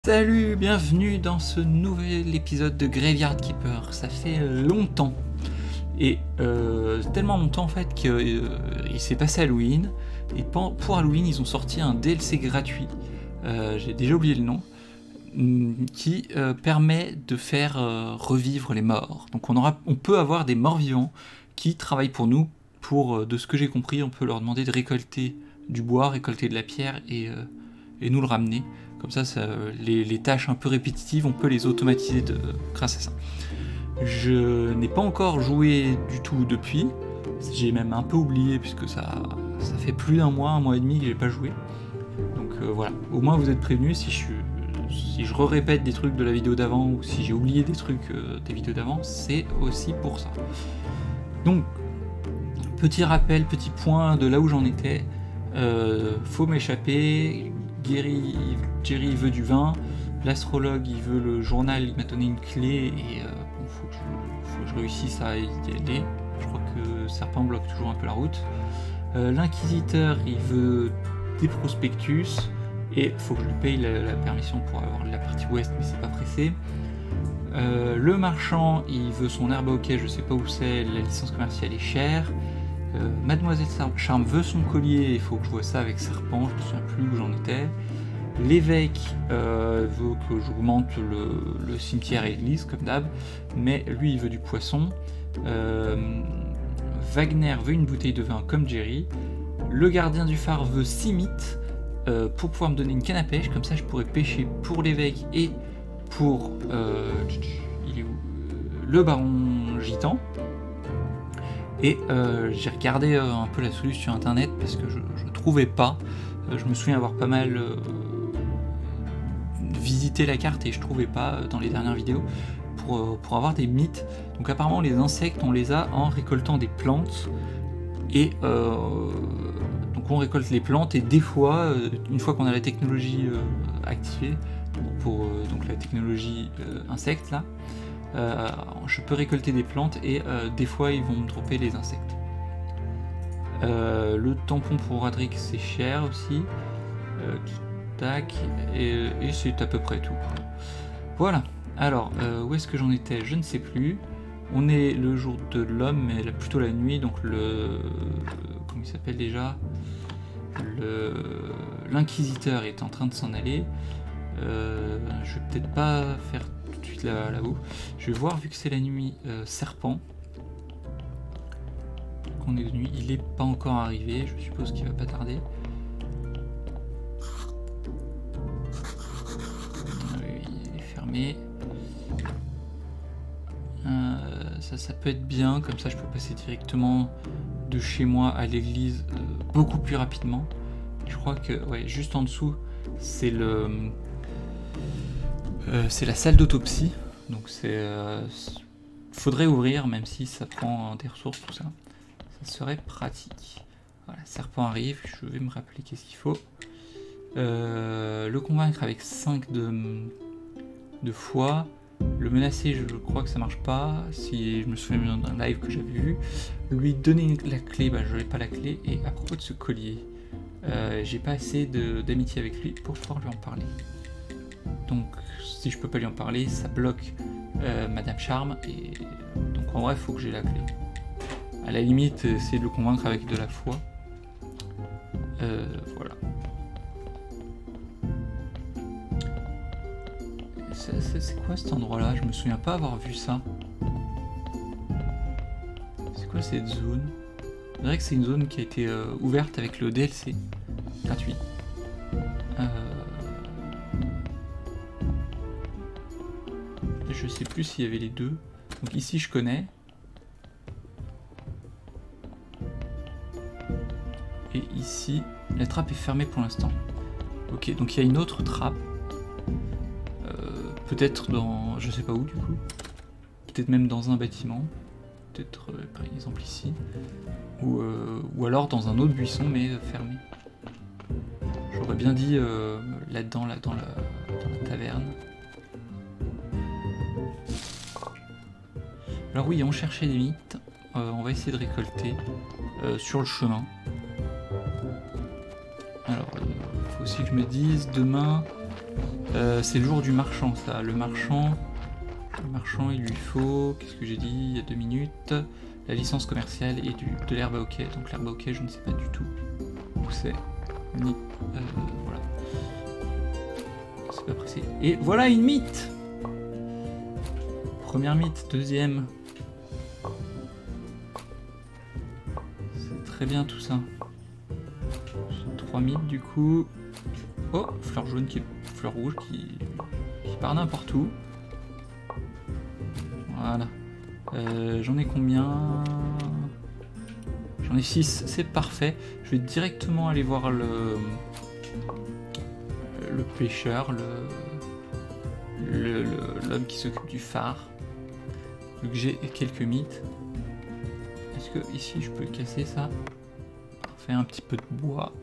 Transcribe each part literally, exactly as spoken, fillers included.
Salut, bienvenue dans ce nouvel épisode de Graveyard Keeper. Ça fait longtemps, et euh, tellement longtemps en fait qu'il euh, s'est passé Halloween, et pour Halloween ils ont sorti un D L C gratuit, euh, j'ai déjà oublié le nom, qui euh, permet de faire euh, revivre les morts. Donc on, aura, on peut avoir des morts vivants qui travaillent pour nous, pour, euh, de ce que j'ai compris, on peut leur demander de récolter du bois, récolter de la pierre et, euh, et nous le ramener. Comme ça, ça les, les tâches un peu répétitives, on peut les automatiser de, grâce à ça. Je n'ai pas encore joué du tout depuis. J'ai même un peu oublié puisque ça, ça fait plus d'un mois, un mois et demi que j'ai pas joué. Donc euh, voilà, au moins vous êtes prévenus si je, si je répète des trucs de la vidéo d'avant ou si j'ai oublié des trucs euh, des vidéos d'avant, c'est aussi pour ça. Donc, petit rappel, petit point de là où j'en étais. Euh, faut m'échapper. Gary, Jerry veut du vin, l'astrologue il veut le journal, il m'a donné une clé et euh, bon, faut, que je, faut que je réussisse à y aller. Je crois que Serpent bloque toujours un peu la route. Euh, L'inquisiteur il veut des prospectus et faut que je lui paye la, la permission pour avoir la partie ouest, mais c'est pas pressé. Euh, le marchand il veut son herbe à hockey, je sais pas où c'est, la licence commerciale est chère. Euh, Mademoiselle Charme veut son collier, il faut que je vois ça avec Serpent, je me souviens plus où j'en étais. L'évêque euh, veut que j'augmente le, le cimetière et l'église, comme d'hab, mais lui il veut du poisson. Euh, Wagner veut une bouteille de vin comme Jerry. Le gardien du phare veut six mythes euh, pour pouvoir me donner une canne à pêche, comme ça je pourrais pêcher pour l'évêque et pour euh, il est où le baron gitan. Et euh, j'ai regardé euh, un peu la solution sur internet parce que je, je trouvais pas. Euh, je me souviens avoir pas mal euh, visité la carte et je trouvais pas euh, dans les dernières vidéos pour, euh, pour avoir des mythes. Donc apparemment les insectes on les a en récoltant des plantes et euh, donc on récolte les plantes et des fois, euh, une fois qu'on a la technologie euh, activée, pour euh, donc la technologie euh, insecte là, Euh, je peux récolter des plantes et euh, des fois ils vont me dropper les insectes. Euh, le tampon pour Radric c'est cher aussi. Euh, tac, et, et c'est à peu près tout. Voilà, alors euh, où est-ce que j'en étais? Je ne sais plus. On est le jour de l'homme, mais plutôt la nuit, donc le... comment il s'appelle déjà? Le... L'inquisiteur est en train de s'en aller. Euh, je vais peut-être pas faire tout de suite là, là-haut. Je vais voir, vu que c'est la nuit, euh, Serpent. Qu'on est de nuit, il est pas encore arrivé, je suppose qu'il va pas tarder. Oui, il est fermé. Euh, ça, ça peut être bien, comme ça je peux passer directement de chez moi à l'église euh, beaucoup plus rapidement. Je crois que, ouais, juste en dessous, c'est le... Euh, c'est la salle d'autopsie, donc c'est euh, faudrait ouvrir même si ça prend des ressources, tout ça. Ça serait pratique. Voilà, Serpent arrive, je vais me rappeler qu'est-ce qu'il faut. Euh, le convaincre avec cinq de, de foi. Le menacer, je crois que ça marche pas. Si je me souviens bien d'un live que j'avais vu. Lui donner la clé, bah je n'ai pas la clé. Et à propos de ce collier, euh, j'ai pas assez d'amitié avec lui pour pouvoir lui en parler. Donc si je peux pas lui en parler, ça bloque euh, Madame Charme, et donc en vrai il faut que j'ai la clé. À la limite, essayer de le convaincre avec de la foi. Euh, voilà. C'est quoi cet endroit là? Je me souviens pas avoir vu ça. C'est quoi cette zone? Je dirais que c'est une zone qui a été euh, ouverte avec le D L C gratuit. Euh... Je sais plus s'il y avait les deux. Donc ici je connais. Et ici, la trappe est fermée pour l'instant. Ok, donc il y a une autre trappe. Euh, Peut-être dans... je sais pas où du coup. Peut-être même dans un bâtiment. Peut-être euh, par exemple ici. Ou, euh, ou alors dans un autre buisson mais euh, fermé. J'aurais bien dit euh, là-dedans, là, dans la, dans la taverne. Alors oui, on cherchait des mythes, euh, on va essayer de récolter euh, sur le chemin. Alors, il euh, faut aussi que je me dise, demain, Euh, c'est le jour du marchand, ça. Le marchand, le marchand, il lui faut, qu'est-ce que j'ai dit il y a deux minutes, la licence commerciale et du, de l'herbe à hockey. Donc l'herbe à hockey, je ne sais pas du tout où c'est, ni euh, voilà. C'est pas pressé. Et voilà une mythe. Première mythe, deuxième. C'est très bien tout ça. J'ai trois mythes du coup. Oh, fleur jaune qui est fleur rouge qui, qui part n'importe où. Voilà. Euh, J'en ai combien? J'en ai six, c'est parfait. Je vais directement aller voir le, le pêcheur, le l'homme qui s'occupe du phare. Vu que j'ai quelques mythes. Est-ce que ici je peux casser ça? Faire un petit peu de bois.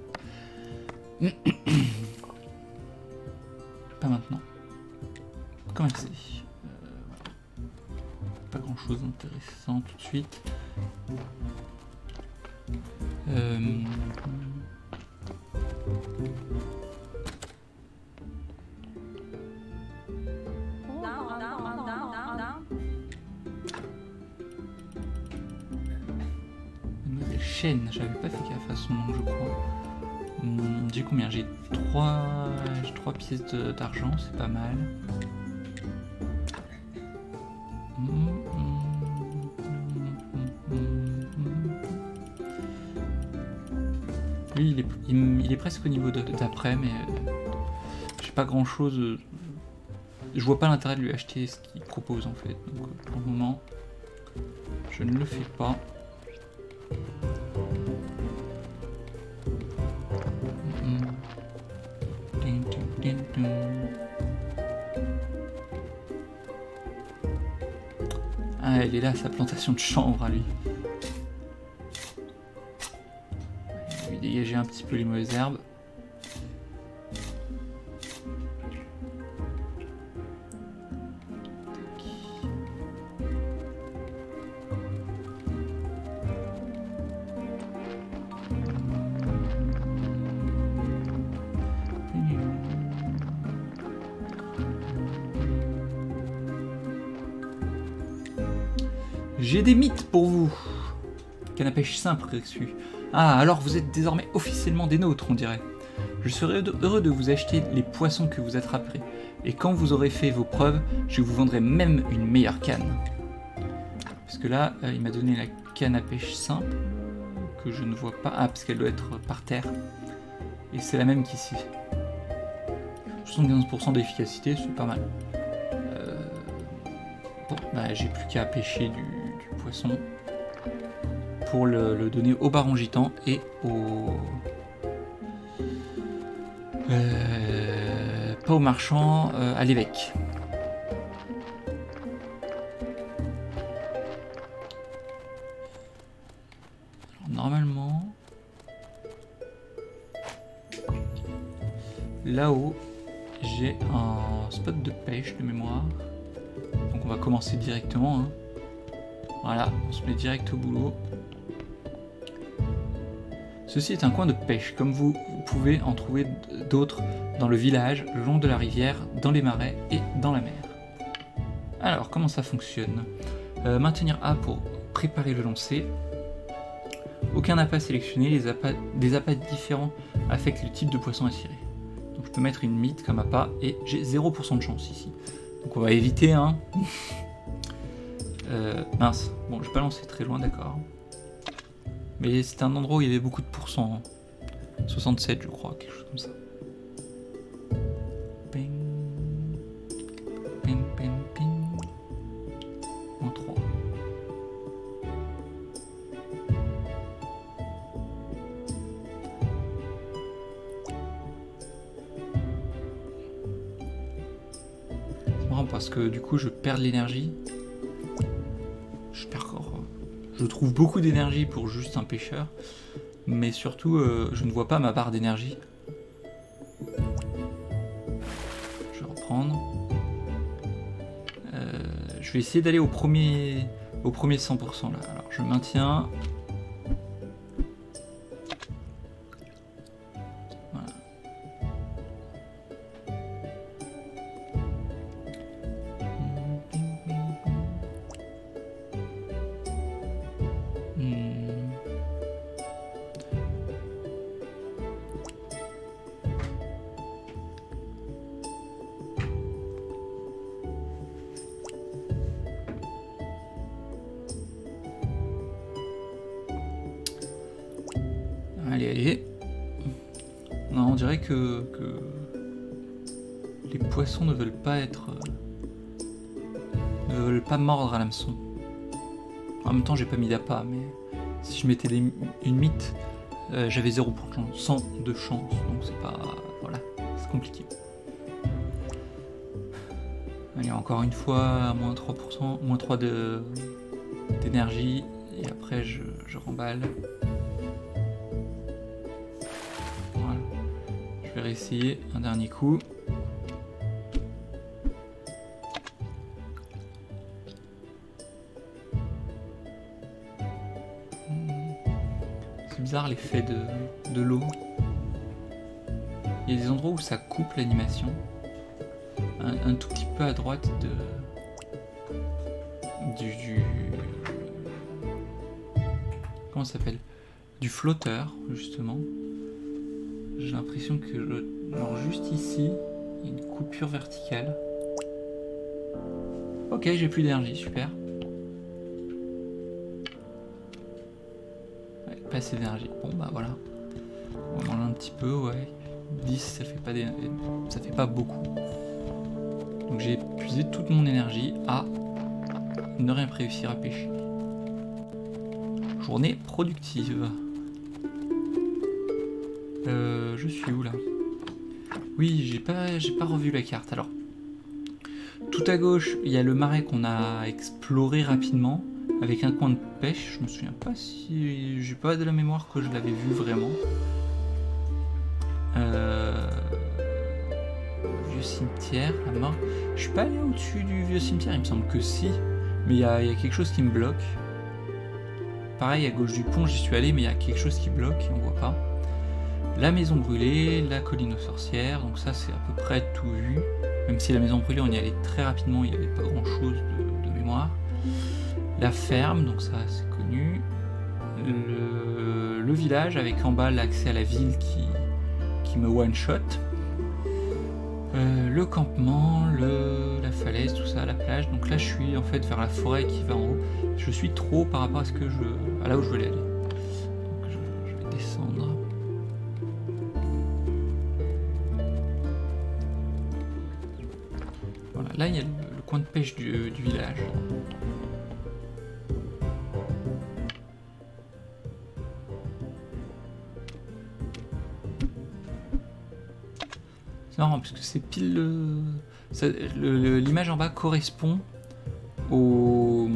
Pas maintenant. Commercer. Euh, pas grand chose d'intéressant tout de suite. Euh... Une chaîne, j'avais pas fait gaffe à son nom, je crois. Hum, j'ai combien? J'ai trois... trois pièces d'argent, c'est pas mal. Hum, hum, hum, hum. Lui, il est, il, il est presque au niveau d'après, mais euh, j'ai pas grand chose. Euh, je vois pas l'intérêt de lui acheter ce qu'il propose en fait. Donc pour le moment, je ne le fais pas. Ah, elle est là, sa plantation de chanvre à lui. Il va lui dégager un petit peu les mauvaises herbes. J'ai des mythes pour vous. Canne à pêche simple reçu. Ah, alors vous êtes désormais officiellement des nôtres, on dirait. Je serai heureux de vous acheter les poissons que vous attraperez. Et quand vous aurez fait vos preuves, je vous vendrai même une meilleure canne. Parce que là, euh, il m'a donné la canne à pêche simple, que je ne vois pas. Ah, parce qu'elle doit être par terre. Et c'est la même qu'ici. soixante-quinze pour cent d'efficacité, c'est pas mal. Euh... Bon, bah j'ai plus qu'à pêcher du... poisson pour le, le donner au baron gitan et au euh, pas au marchand, euh, à l'évêque. Normalement là-haut j'ai un spot de pêche de mémoire, donc on va commencer directement hein. Voilà, on se met direct au boulot. Ceci est un coin de pêche, comme vous, vous pouvez en trouver d'autres dans le village, le long de la rivière, dans les marais et dans la mer. Alors, comment ça fonctionne? euh, Maintenir A pour préparer le lancer. Aucun appât sélectionné, les appâts, des appâts différents affectent le type de poisson attiré. Donc je peux mettre une mythe comme appât et j'ai zéro pour cent de chance ici. Donc on va éviter, hein. Euh, mince, bon, je vais pas lancer très loin, d'accord. Mais c'était un endroit où il y avait beaucoup de pourcents. Hein. soixante-sept, je crois, quelque chose comme ça. Ping. Ping, ping, ping. En trois. C'est marrant parce que du coup, je perds de l'énergie. Je trouve beaucoup d'énergie pour juste un pêcheur, mais surtout euh, je ne vois pas ma barre d'énergie. Je vais reprendre. Euh, je vais essayer d'aller au premier, au premier cent pour cent là. Alors je maintiens. Voilà. que, que les poissons ne veulent pas être... ne veulent pas mordre à l'hameçon. En même temps, j'ai pas mis d'appât, mais si je mettais des, une mythe, euh, j'avais zéro pour cent, cent de chance, donc c'est pas... voilà, c'est compliqué. Allez, encore une fois, à moins trois pour cent, moins trois de d'énergie, et après je, je remballe. Voilà. Je vais réessayer un dernier coup. C'est bizarre l'effet de, de l'eau. Il y a des endroits où ça coupe l'animation. Un, un tout petit peu à droite de du, du comment ça s'appelle, du flotteur justement. J'ai l'impression que je, alors juste ici il y a une coupure verticale. Ok, j'ai plus d'énergie, super. Ouais, pas assez d'énergie. Bon bah voilà, on en a un petit peu, ouais. dix ça fait pas des... ça fait pas beaucoup. Donc j'ai épuisé toute mon énergie à ne rien réussir à pêcher. Journée productive. Euh, je suis où là? Oui, j'ai pas, j'ai pas revu la carte. Alors, tout à gauche, il y a le marais qu'on a exploré rapidement avec un coin de pêche. Je me souviens pas si... j'ai pas de la mémoire que je l'avais vu vraiment. Euh... Vieux cimetière, la mort. Je suis pas allé au-dessus du vieux cimetière, il me semble que si. Mais il y, y a quelque chose qui me bloque. Pareil, à gauche du pont, j'y suis allé, mais il y a quelque chose qui bloque et on voit pas. La maison brûlée, la colline aux sorcières, donc ça c'est à peu près tout vu. Même si la maison brûlée, on y allait très rapidement, il n'y avait pas grand-chose de, de mémoire. La ferme, donc ça c'est connu. Le, le village, avec en bas l'accès à la ville qui, qui me one-shot. Euh, le campement, le, la falaise, tout ça, la plage. Donc là, je suis en fait vers la forêt qui va en haut. Je suis trop par rapport à ce que je, à là où je voulais aller. Donc je, je vais descendre. Voilà, là il y a le, le coin de pêche du, du village. C'est marrant parce que c'est pile le... le l'image en bas correspond au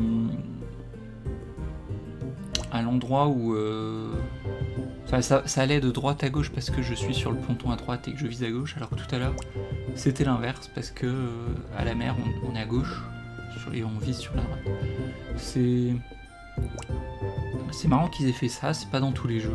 à l'endroit où euh... enfin, ça, ça allait de droite à gauche parce que je suis sur le ponton à droite et que je vise à gauche, alors que tout à l'heure c'était l'inverse parce que euh, à la mer on, on est à gauche sur, et on vise sur la droite. C'est c'est marrant qu'ils aient fait ça, c'est pas dans tous les jeux.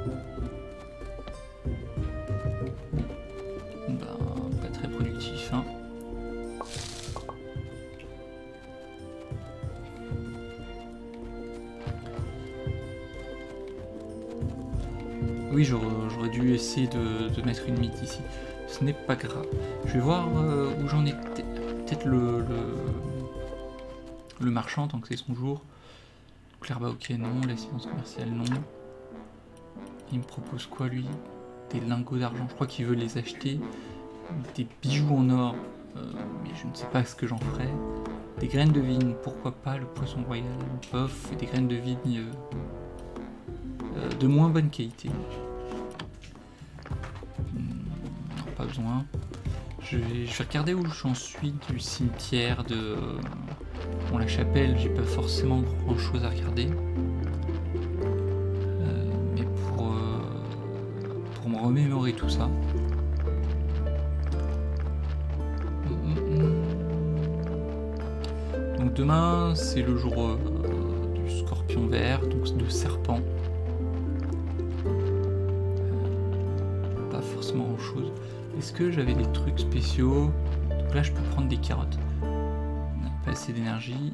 Oui, j'aurais dû essayer de, de mettre une mythe ici. Ce n'est pas grave. Je vais voir euh, où j'en ai. Peut-être le, le le marchand, tant que c'est son jour. Clairba, ok, non. La séance commerciale, non. Il me propose quoi, lui? Des lingots d'argent. Je crois qu'il veut les acheter. Des bijoux en or. Euh, mais je ne sais pas ce que j'en ferai. Des graines de vigne, pourquoi pas. Le poisson royal, bof. Et des graines de vigne euh, euh, de moins bonne qualité. Non, pas besoin. Je vais, je vais regarder où j'en suis du cimetière de... Bon, la chapelle, j'ai pas forcément grand chose à regarder. Euh, mais pour, euh, pour me remémorer tout ça. Donc demain, c'est le jour euh, du scorpion vert, donc de serpent. Euh, pas forcément grand chose. Est-ce que j'avais des trucs spéciaux? Donc là, je peux prendre des carottes. On n'a pas assez d'énergie.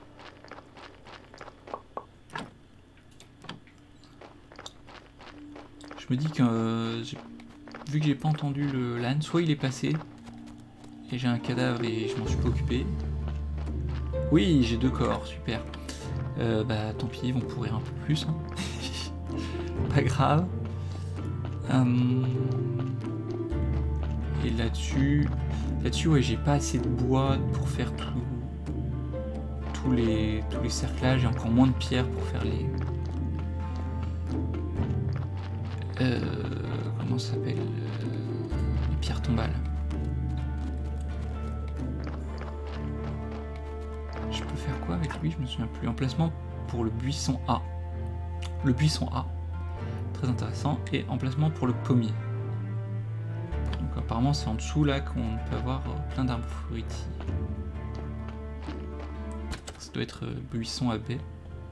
Je me dis que, euh, vu que j'ai pas entendu le l'âne, soit il est passé, et j'ai un cadavre et je m'en suis pas occupé. Oui, j'ai deux corps, super. Euh, bah tant pis, ils vont pourrir un peu plus. Hein. Pas grave. Hum... Et là-dessus, là-dessus, ouais, j'ai pas assez de bois pour faire tout, tous les tous les cerclages et encore moins de pierres pour faire les. Euh, comment ça s'appelle euh, les pierres tombales. Je peux faire quoi avec lui? Je me souviens plus. Emplacement pour le buisson A. Le buisson A. Très intéressant. Et emplacement pour le pommier. Donc apparemment c'est en dessous là qu'on peut avoir plein d'arbres fruitiers. Ça doit être buisson à baie.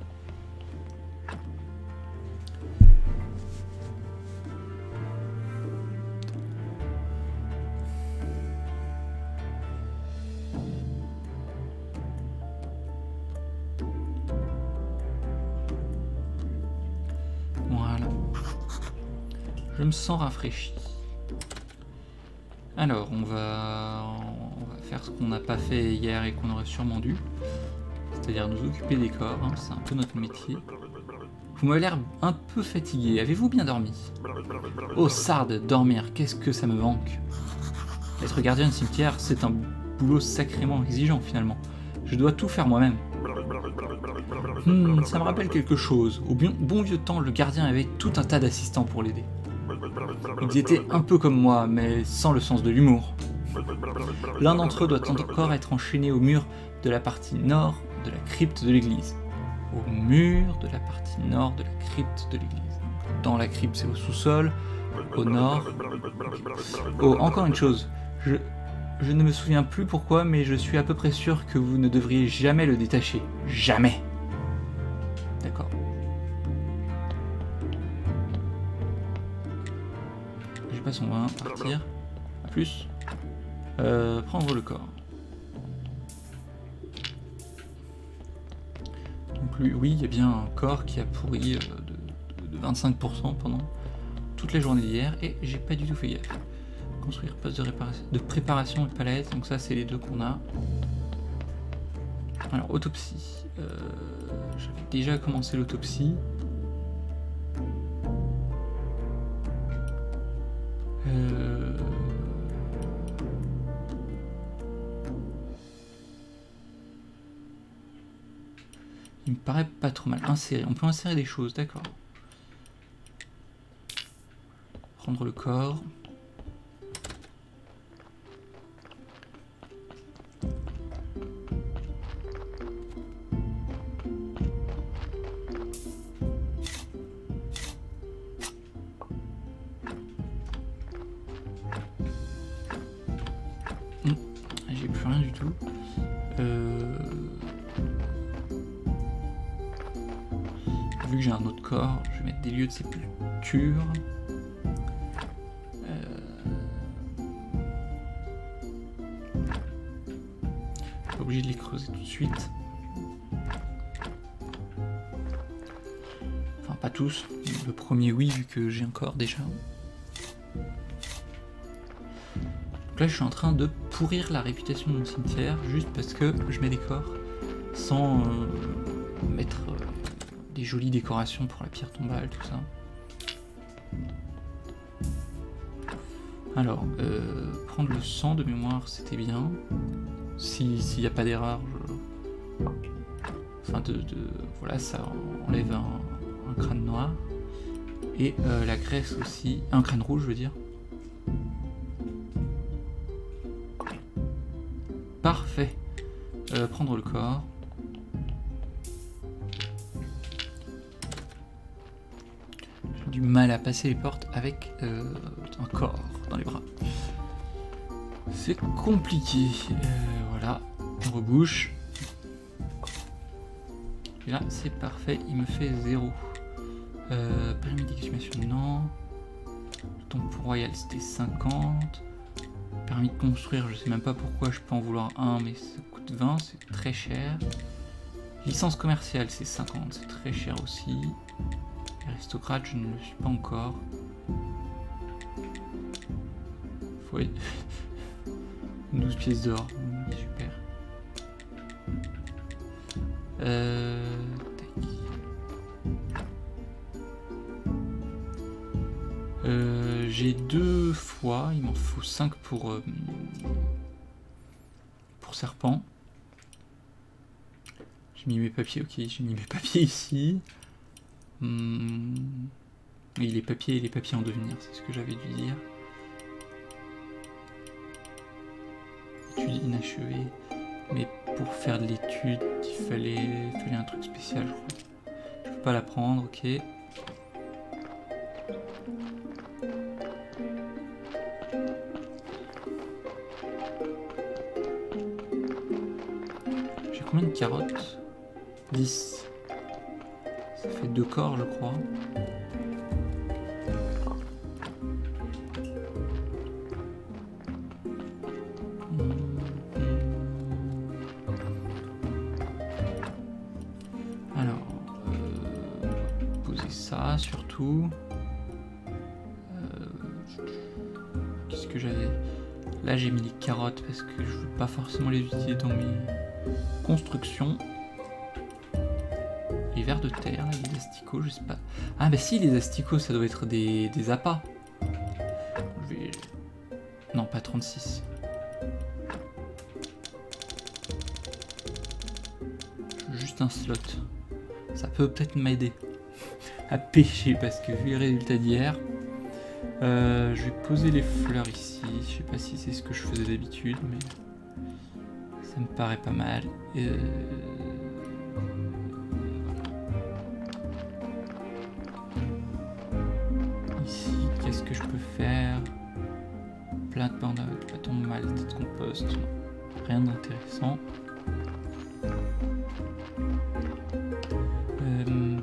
Voilà. Je me sens rafraîchi. Alors, on va, on va faire ce qu'on n'a pas fait hier et qu'on aurait sûrement dû. C'est-à-dire nous occuper des corps, hein, c'est un peu notre métier. Vous m'avez l'air un peu fatigué, avez-vous bien dormi? Oh Sarde, dormir, qu'est-ce que ça me manque. Être gardien de cimetière, c'est un boulot sacrément exigeant finalement. Je dois tout faire moi-même. Hmm, ça me rappelle quelque chose. Au bon vieux temps, le gardien avait tout un tas d'assistants pour l'aider. Ils étaient un peu comme moi, mais sans le sens de l'humour. L'un d'entre eux doit encore être enchaîné au mur de la partie nord de la crypte de l'église. Au mur de la partie nord de la crypte de l'église. Dans la crypte, c'est au sous-sol. Au nord... Oh, encore une chose. Je... je ne me souviens plus pourquoi, mais je suis à peu près sûr que vous ne devriez jamais le détacher. Jamais. D'accord. J'ai pas son vin, partir. A plus. Euh, prendre le corps. Donc lui, oui, il y a bien un corps qui a pourri euh, de, de vingt-cinq pour cent pendant toute la journée d'hier, et j'ai pas du tout fait gaffe. Construire poste de, réparation, de préparation et palette, donc ça c'est les deux qu'on a. Alors autopsie, euh, j'avais déjà commencé l'autopsie. Euh... Il me paraît pas trop mal. Insérer, on peut insérer des choses, d'accord. Prendre le corps. Hum, j'ai plus rien du tout. Euh... Vu que j'ai un autre corps, je vais mettre des lieux de sépulture. Obligé de les creuser tout de suite. Enfin pas tous, le premier oui vu que j'ai un corps déjà. Donc là je suis en train de pourrir la réputation de mon cimetière juste parce que je mets des corps sans euh, mettre euh, des jolies décorations pour la pierre tombale, tout ça. Alors, euh, prendre le sang de mémoire c'était bien. Si s'il n'y a pas d'erreur, je... enfin de, de voilà, ça enlève un, un crâne noir et euh, la graisse aussi, un crâne rouge je veux dire. Parfait. Euh, prendre le corps. J'ai du mal à passer les portes avec euh, un corps dans les bras. C'est compliqué. Euh, voilà, on rebouche. Et là, c'est parfait, il me fait zéro. Euh, permis d'exhumation, non. Tombe royal, c'était cinquante. Permis de construire, je sais même pas pourquoi je peux en vouloir un, mais ça coûte vingt, c'est très cher. Licence commerciale, c'est cinquante, c'est très cher aussi. Aristocrate, je ne le suis pas encore. Faut... douze pièces d'or, super. Euh... Euh, j'ai deux fois, il m'en faut cinq pour, euh, pour serpent. J'ai mis mes papiers, ok, j'ai mis mes papiers ici. Hum, oui, les papiers et les papiers en devenir, c'est ce que j'avais dû dire. Étude inachevée. Mais pour faire de l'étude, il fallait, il fallait un truc spécial, je crois. Je peux pas la prendre, ok. J'ai combien de carottes? dix. Ça fait deux corps, je crois. Surtout euh, qu'est-ce que j'avais là, j'ai mis les carottes parce que je veux pas forcément les utiliser dans mes constructions. Les vers de terre, les asticots, je sais pas. Ah bah si, les asticots ça doit être des, des appâts. Je vais... non, pas trente-six. Juste un slot, ça peut peut-être m'aider à pêcher parce que vu les résultats d'hier, euh, je vais poser les fleurs ici. Je sais pas si c'est ce que je faisais d'habitude, mais ça me paraît pas mal. Euh... Ici, qu'est-ce que je peux faire? Plante de bâton de malt, de compost, rien d'intéressant. Euh...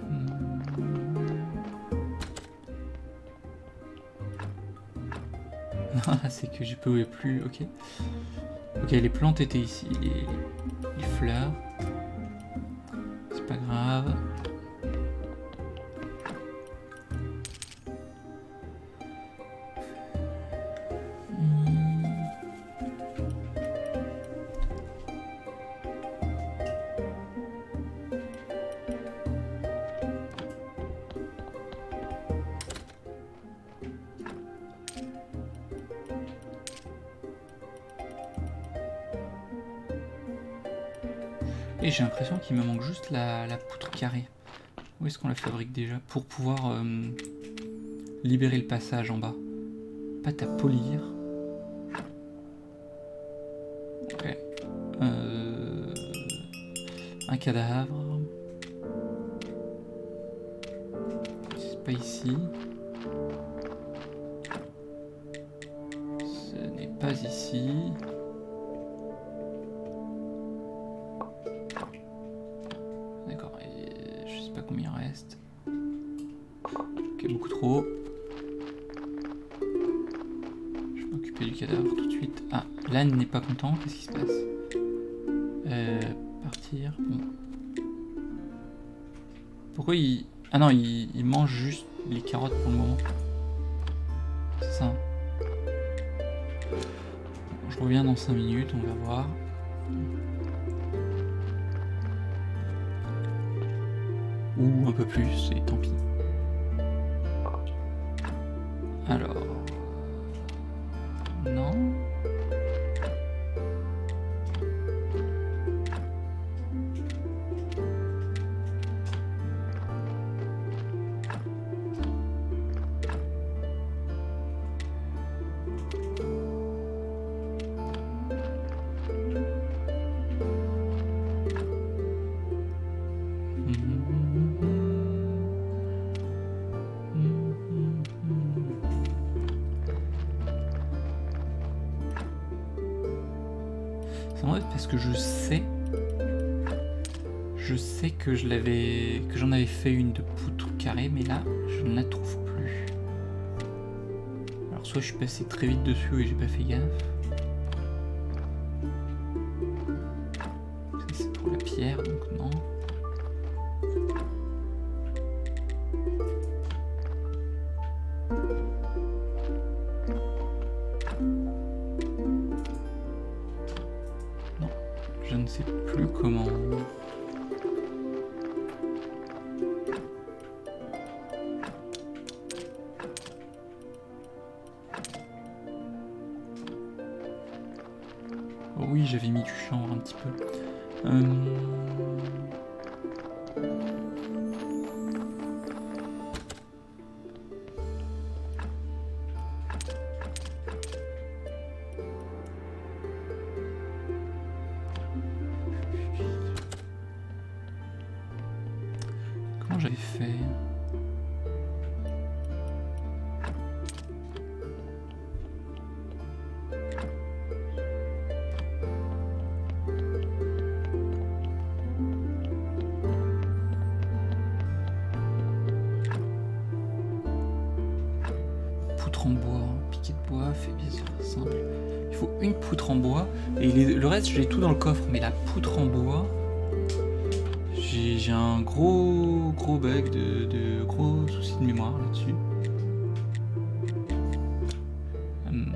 c'est que je pouvais plus, ok. Ok, les plantes étaient ici, les, les fleurs. C'est pas grave. Et j'ai l'impression qu'il me manque juste la, la poutre carrée. Où est-ce qu'on la fabrique déjà? Pour pouvoir euh, libérer le passage en bas. Pâte à polir. Ok. Euh, un cadavre. C'est pas ici. Ce n'est pas ici. Beaucoup trop. Je vais m'occuper du cadavre tout de suite. Ah, l'âne n'est pas content. Qu'est-ce qui se passe? euh, Partir. Bon. Pourquoi il... Ah non, il, il mange juste les carottes pour le moment. C'est ça. Bon, je reviens dans cinq minutes, on va voir. Ou un peu plus, et tant pis. Alors, non. Parce que je sais, je sais que je l'avais, que j'en avais fait une de poutre carrée, mais là, je ne la trouve plus. Alors soit je suis passé très vite dessus et j'ai pas fait gaffe. Ça c'est pour la pierre, donc non. Je ne sais plus comment. l'économie du chanvre un petit peu. Euh... Comment j'avais fait? Poutre en bois, piquet de bois, fait bien sûr simple. Il faut une poutre en bois et les, le reste j'ai tout dans le coffre, mais la poutre en bois, j'ai un gros gros bug de, de gros soucis de mémoire là-dessus. Hum.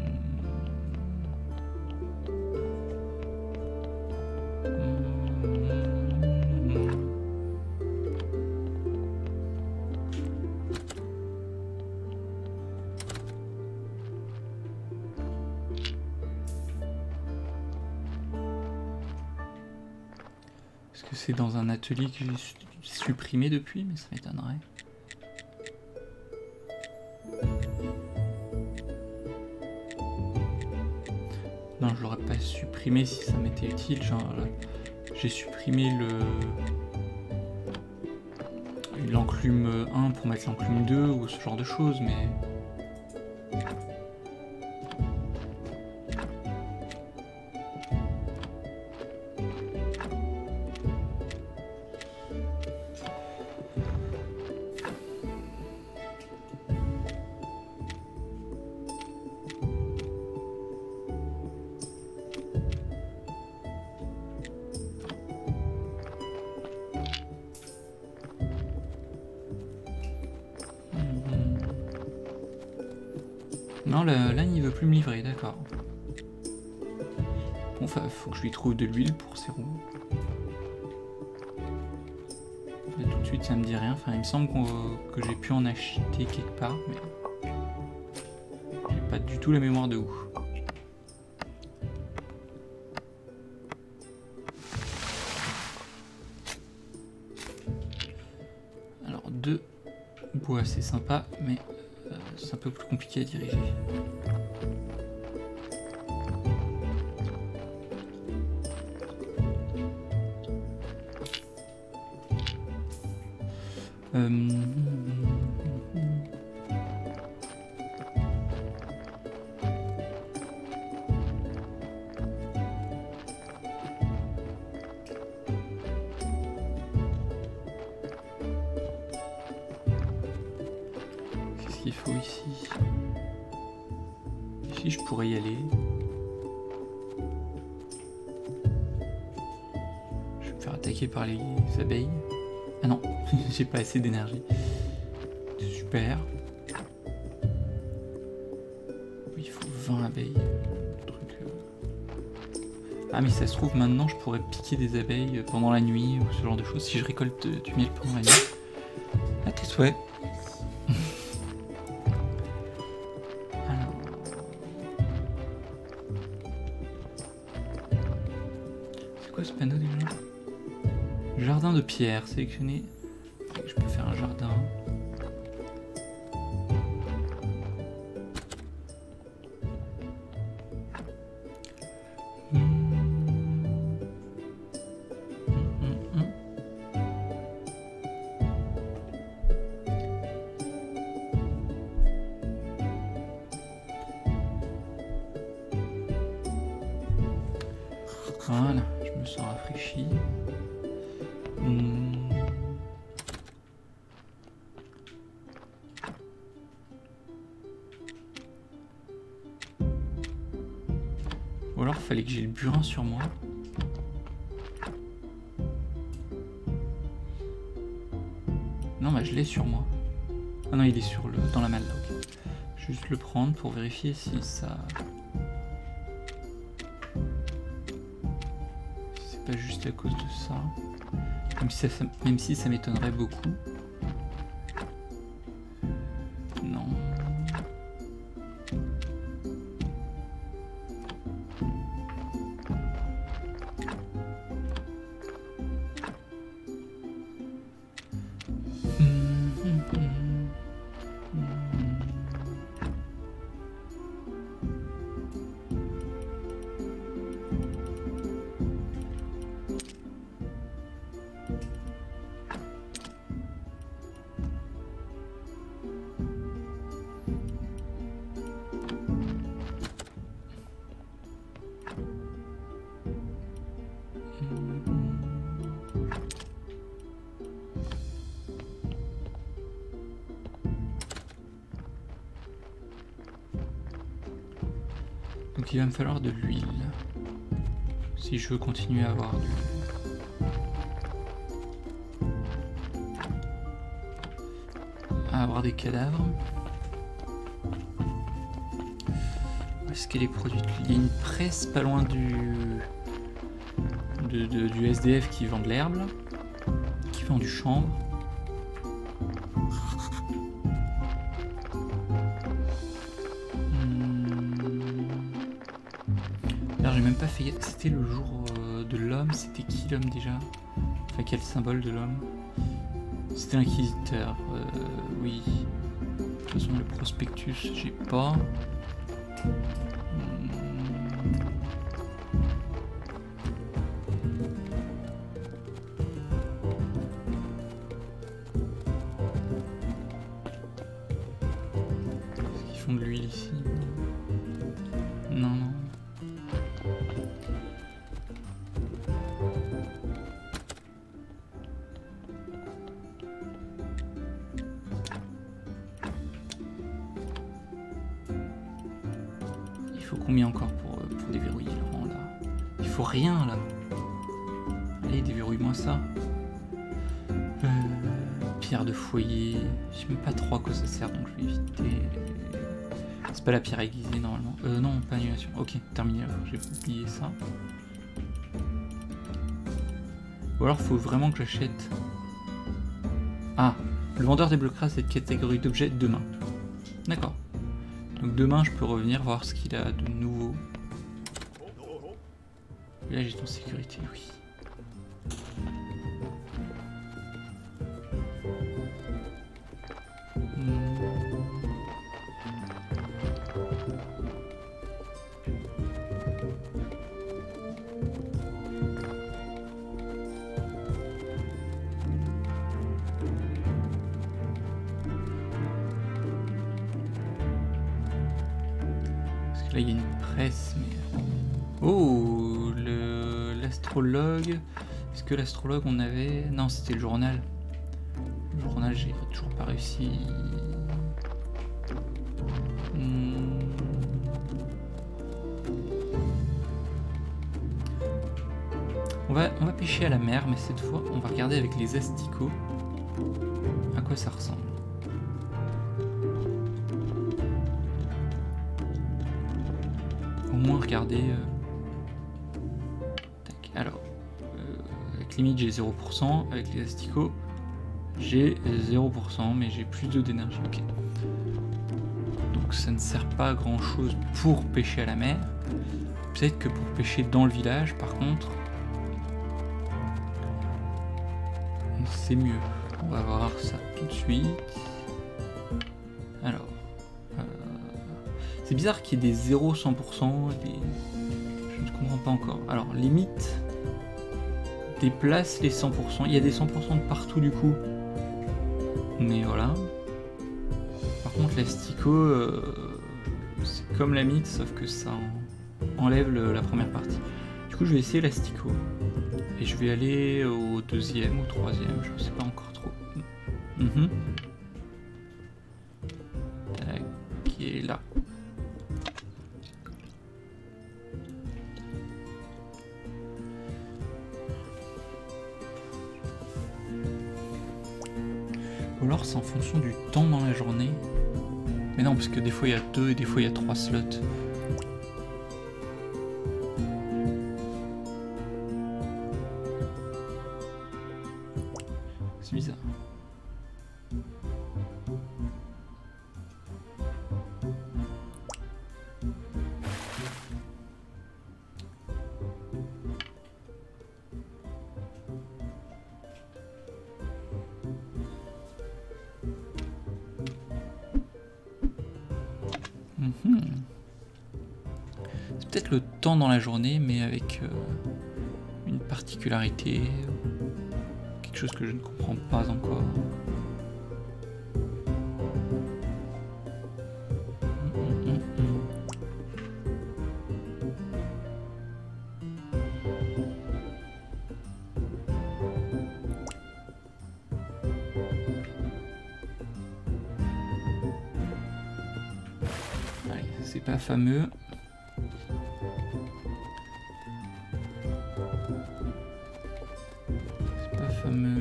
Est-ce que c'est dans un atelier que j'ai supprimé depuis? Mais ça m'étonnerait. Non, je l'aurais pas supprimé si ça m'était utile. Genre, j'ai supprimé le l'enclume un pour mettre l'enclume deux ou ce genre de choses, mais... Non, là, là, il veut plus me livrer, d'accord. Bon, enfin, faut que je lui trouve de l'huile pour ses roues. Là, tout de suite, ça me dit rien. Enfin, il me semble qu'on, que j'ai pu en acheter quelque part, mais j'ai pas du tout la mémoire de où. Alors, deux bois, c'est sympa, mais euh, c'est un peu plus compliqué à diriger. Euh... Qu'est-ce qu'il faut ici? Ici, je pourrais y aller. Je vais me faire attaquer par les abeilles. Ah non, j'ai pas assez d'énergie. Super. Oui, il faut vingt abeilles. Truc, euh... Ah mais ça se trouve maintenant je pourrais piquer des abeilles pendant la nuit ou ce genre de choses si je récolte du miel pendant la nuit. À tes souhaits. Alors... C'est quoi ce panneau déjà? Jardin de pierre, sélectionné. Je peux faire un jardin. Mmh. Mmh, mmh, mmh. Voilà, je me sens rafraîchi. Mmh. Ou alors fallait que j'ai le burin sur moi. Non bah je l'ai sur moi. Ah non il est sur le dans la malle là, ok. Juste le prendre pour vérifier si ça... Si c'est pas juste à cause de ça. Même si ça, même si ça m'étonnerait beaucoup. Non. Donc il va me falloir de l'huile si je veux continuer à avoir du... à avoir des cadavres. Où est-ce qu'elle est produite? Il y a une presse pas loin du de, de, du S D F qui vend de l'herbe, qui vend du chanvre. J'ai même pas fait. C'était le jour euh, de l'homme. C'était qui l'homme déjà? Enfin, quel symbole de l'homme? C'était l'inquisiteur. Euh, oui. De toute façon, le prospectus, j'ai pas. Hmm. Est-ce qu'ils font de l'huile ici? Non, non. Combien encore pour, pour déverrouiller le rang là? Il faut rien là. Allez, déverrouille-moi ça. Euh, pierre de foyer. Je sais même pas trop à quoi ça sert donc je vais éviter. C'est pas la pierre aiguisée normalement. Euh, non, pas annulation. Ok, terminé. J'ai oublié ça. Ou alors faut vraiment que j'achète. Ah, le vendeur débloquera cette catégorie d'objets demain. D'accord. Donc demain je peux revenir voir ce qu'il a de nouveau. Là j'ai ton sécurité, oui. Hmm. Là il y a une presse, mais... Oh, le l'astrologue. Est-ce que l'astrologue on avait... Non, c'était le journal. Le journal, j'ai toujours pas réussi. Hmm. On va, on va pêcher à la mer, mais cette fois, on va regarder avec les asticots à quoi ça ressemble. Au moins regarder. Euh... Tac. Alors, euh, avec limite j'ai zéro pour cent, avec les asticots j'ai zéro pour cent, mais j'ai plus de d'énergie. Ok. Donc ça ne sert pas à grand chose pour pêcher à la mer. Peut-être que pour pêcher dans le village, par contre, c'est mieux. On va voir ça tout de suite. Alors. C'est bizarre qu'il y ait des zéro cent pour cent, des... je ne comprends pas encore. Alors, limite, déplace les cent pour cent. Il y a des cent pour cent de partout du coup. Mais voilà. Par contre, l'astico, euh, c'est comme la mythe, sauf que ça en... enlève le, la première partie. Du coup, je vais essayer l'astico. Et je vais aller au deuxième ou troisième, je ne sais pas encore trop. Mm-hmm. Tac, qui est là. Ou alors c'est en fonction du temps dans la journée. Mais non, parce que des fois il y a deux et des fois il y a trois slots. C'est bizarre. Mmh. C'est peut-être le temps dans la journée, mais avec euh, une particularité, quelque chose que je ne comprends pas encore. Mmh, mmh, mmh. pas fameux. C'est pas fameux.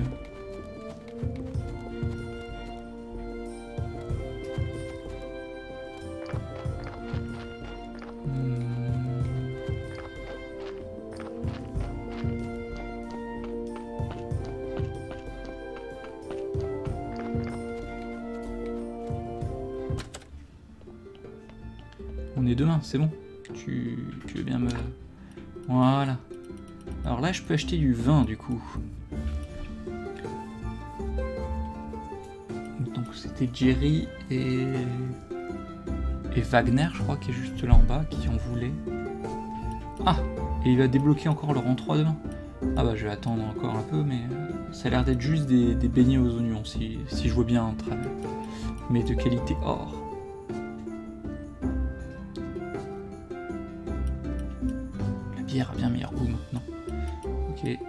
On est demain, c'est bon. Tu, tu veux bien me... Voilà. Alors là, je peux acheter du vin, du coup. Donc c'était Jerry et... et Wagner, je crois, qui est juste là en bas, qui en voulait. Ah! Et il va débloquer encore le rang trois demain. Ah bah, je vais attendre encore un peu, mais... ça a l'air d'être juste des, des beignets aux oignons, si, si je vois bien un travers. Mais de qualité or. A bien meilleur goût maintenant. Ok. Euh...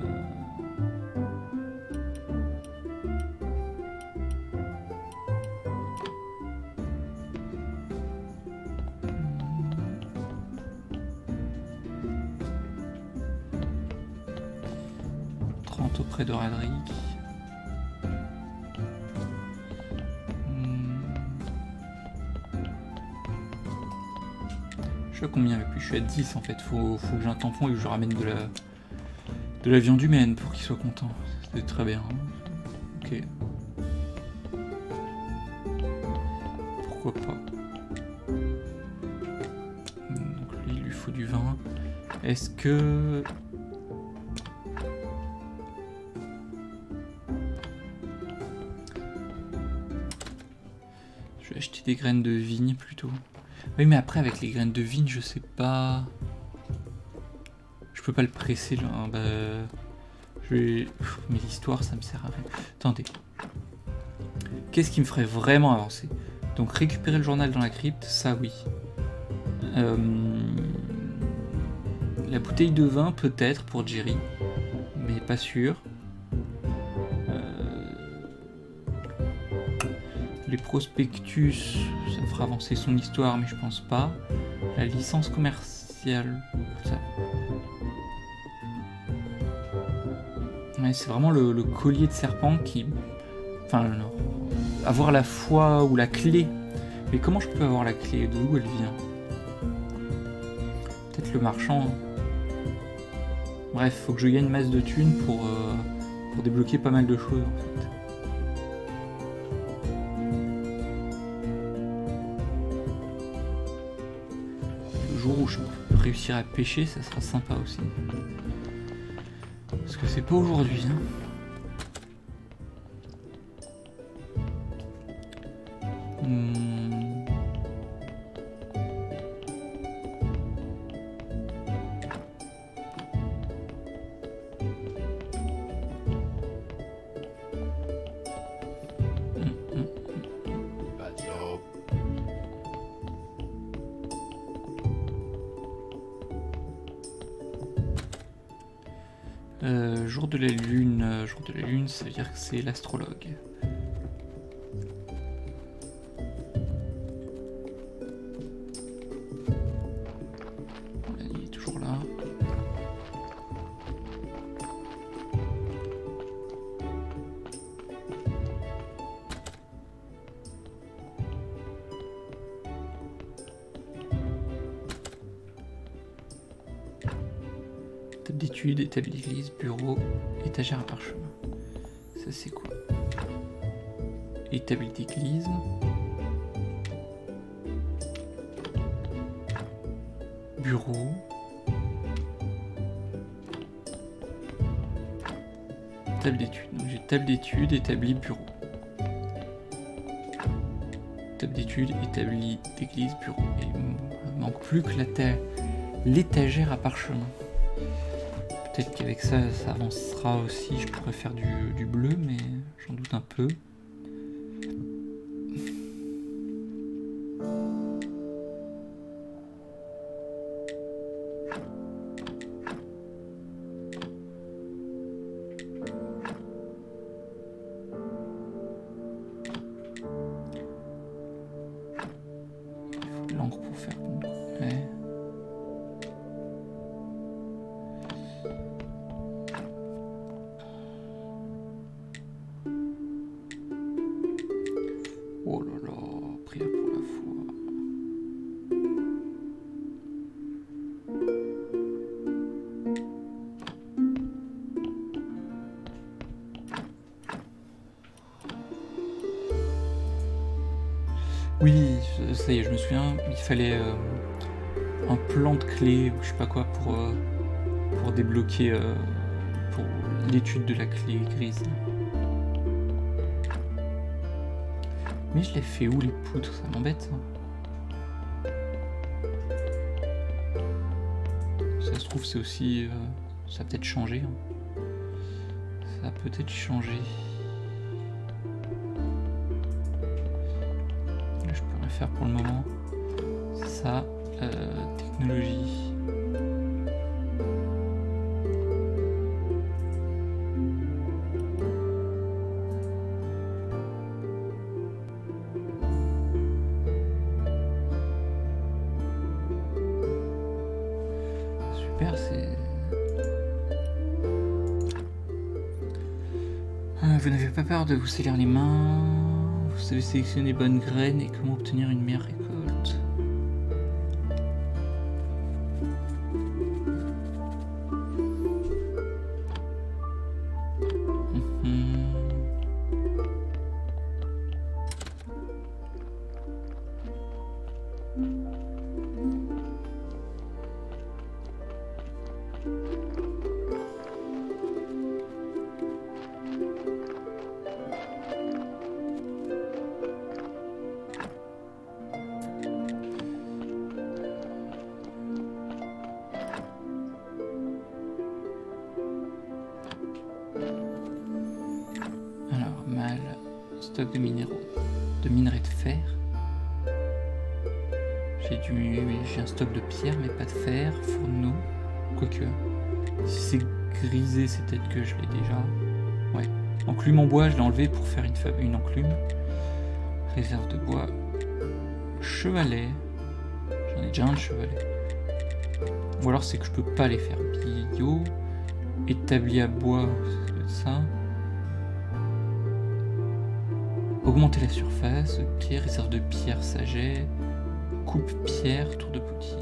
trente auprès de Radric. Je sais combien avec lui, je suis à dix en fait, faut, faut que j'ai un tampon et que je ramène de la de la viande humaine pour qu'il soit content. C'est très bien. Ok. Pourquoi pas. Donc lui, il lui faut du vin. Est-ce que... Je vais acheter des graines de vigne plutôt. Oui, mais après, avec les graines de vigne, je sais pas... Je peux pas le presser, là. Bah... Je vais... Mais l'histoire, ça me sert à rien. Attendez. Qu'est-ce qui me ferait vraiment avancer? Donc, récupérer le journal dans la crypte, ça, oui. Euh... La bouteille de vin, peut-être, pour Jerry. Mais pas sûr. Les prospectus, ça me fera avancer son histoire, mais je pense pas. La licence commerciale, ça... Ouais, c'est vraiment le, le collier de serpent qui... Enfin, le... avoir la foi ou la clé. Mais comment je peux avoir la clé? D'où elle vient? Peut-être le marchand. Bref, faut que je gagne masse de thunes pour, euh, pour débloquer pas mal de choses, en fait. Où je peux réussir à pêcher, ça sera sympa aussi. Parce que c'est pas aujourd'hui. Hein. Hmm. Euh, jour de la lune, euh, jour de la lune, ça veut dire que c'est l'astrologue. Il est toujours là. Table d'études, établi d'église, bureau, étagère à parchemin. Ça c'est quoi? Établi d'église. Bureau. Table d'études. Donc j'ai table d'études, établi, bureau. Table d'études, établi d'église, bureau. Et il me manque plus que l'étagère à parchemin. Peut-être qu'avec ça, ça avancera aussi. Je pourrais faire du, du bleu, mais j'en doute un peu. Oui, ça y est, je me souviens, il fallait euh, un plan de clé, ou je sais pas quoi, pour, euh, pour débloquer euh, pour l'étude de la clé grise. Mais je l'ai fait où les poutres? Ça m'embête ça. Ça se trouve c'est aussi... Euh, ça a peut-être changé. Hein. Ça a peut-être changé. Là je peux rien faire pour le moment. C'est ça. Euh, technologie. Super, c'est... Ah, vous n'avez pas peur de vous salir les mains. Vous savez sélectionner les bonnes graines et comment obtenir une meilleure récolte. Stock de minéraux, de minerais de fer. J'ai du, j'ai un stock de pierre mais pas de fer, fourneau, quoique. Si c'est grisé, c'est peut-être que je l'ai déjà. Ouais. Enclume en bois, je l'ai enlevé pour faire une, une enclume. Réserve de bois, chevalet. J'en ai déjà un de chevalet. Ou alors c'est que je peux pas les faire. Bio, établi à bois, c'est ça. Augmenter la surface, ok, réserve de pierre, saget, coupe pierre, tour de potier.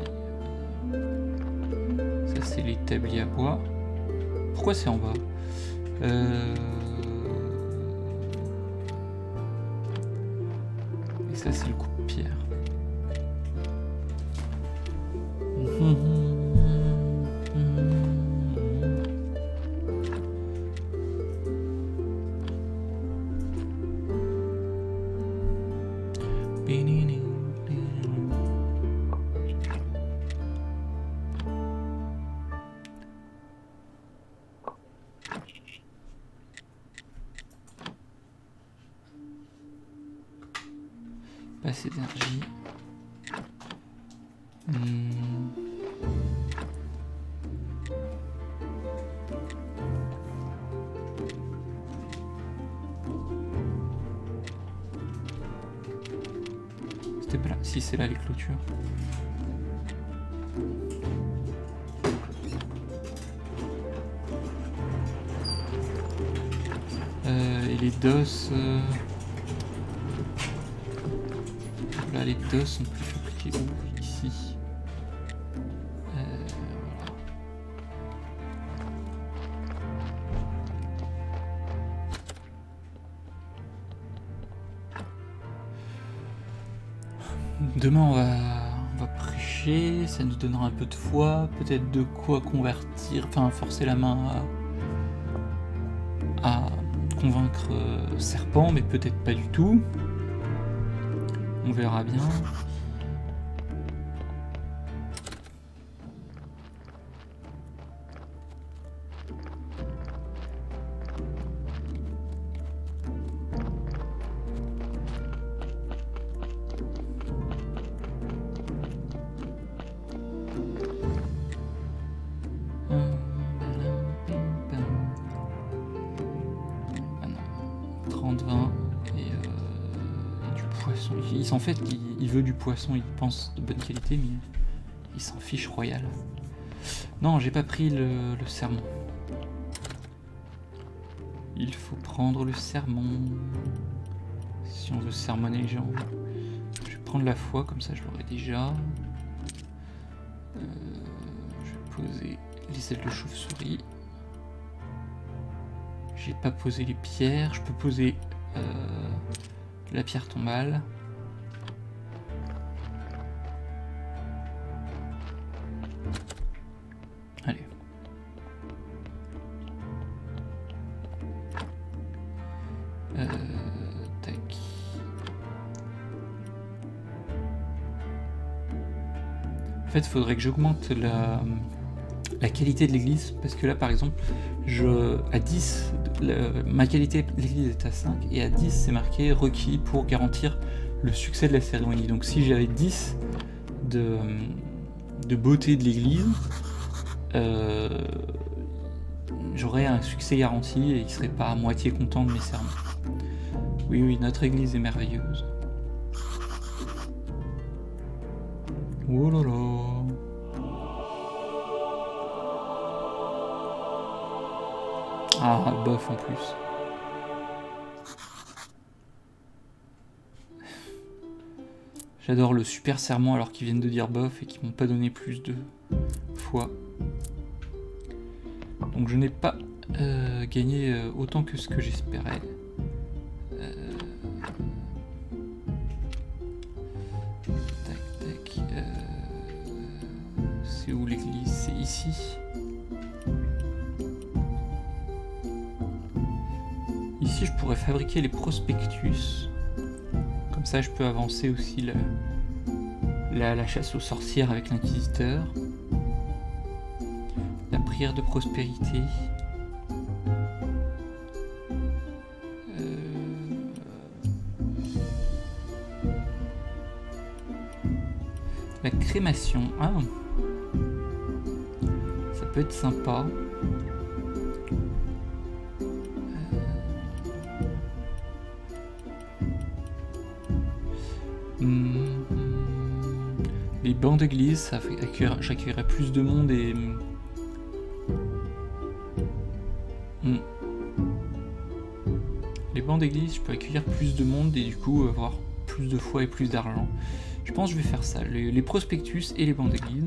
Ça c'est l'établi à bois. Pourquoi c'est en bas? euh... Et ça c'est le coupe pierre. Pas assez d'énergie. Hmm. C'était pas là. Si, c'est là les clôtures. Euh, et les dos... Euh... Là, les dos sont plus fabriqués où? Ici. Euh, voilà. Demain, on va, on va prêcher. Ça nous donnera un peu de foi. Peut-être de quoi convertir. Enfin, forcer la main à, à convaincre euh, Serpent, mais peut-être pas du tout. On verra bien. trente vingt et, euh, et du poisson. Il, en fait, il, il veut du poisson, il pense de bonne qualité, mais il s'en fiche royal. Non, j'ai pas pris le, le sermon. Il faut prendre le sermon. Si on veut sermonner les gens. Je vais prendre la foi, comme ça je l'aurai déjà. Euh, je vais poser les ailes de chauve-souris. J'ai pas posé les pierres. Je peux poser euh, la pierre tombale. En fait, il faudrait que j'augmente la, la qualité de l'église, parce que là, par exemple, je, à dix, la, ma qualité de l'église est à cinq, et à dix, c'est marqué requis pour garantir le succès de la cérémonie. Donc si j'avais dix de, de beauté de l'église, euh, j'aurais un succès garanti, et il serait pas à moitié content de mes sermons. Oui, oui, notre église est merveilleuse. Oh là là. Ah, bof en plus. J'adore le super serment alors qu'ils viennent de dire bof et qu'ils m'ont pas donné plus de fois. Donc je n'ai pas euh, gagné euh, autant que ce que j'espérais. Euh... Tac tac. Euh... C'est où l'église? C'est ici. Ici je pourrais fabriquer les prospectus. Comme ça je peux avancer aussi la, la, la chasse aux sorcières avec l'inquisiteur. La prière de prospérité. Euh... La crémation. Ah, ça peut être sympa. Les bancs d'église, ça fait accueillir, j'accueillerais plus de monde et... Mm. Les bancs d'église, je peux accueillir plus de monde et du coup avoir plus de fois et plus d'argent. Je pense que je vais faire ça, les, les prospectus et les bancs d'église.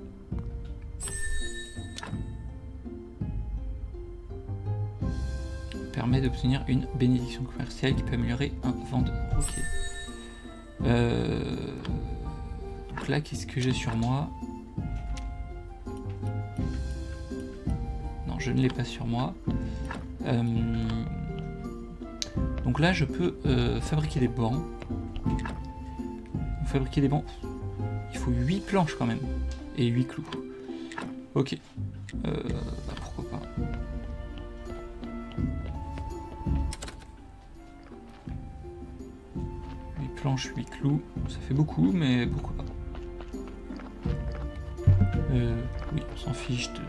Permet d'obtenir une bénédiction commerciale qui peut améliorer un vendeur. Ok. Euh... Donc là, qu'est-ce que j'ai sur moi? Non, je ne l'ai pas sur moi. Euh... Donc là, je peux euh, fabriquer des bancs. Fabriquer des bancs. Il faut huit planches quand même. Et huit clous. Ok. Euh, bah pourquoi pas. huit planches, huit clous. Ça fait beaucoup, mais pourquoi pas. Euh, oui, on s'en fiche de...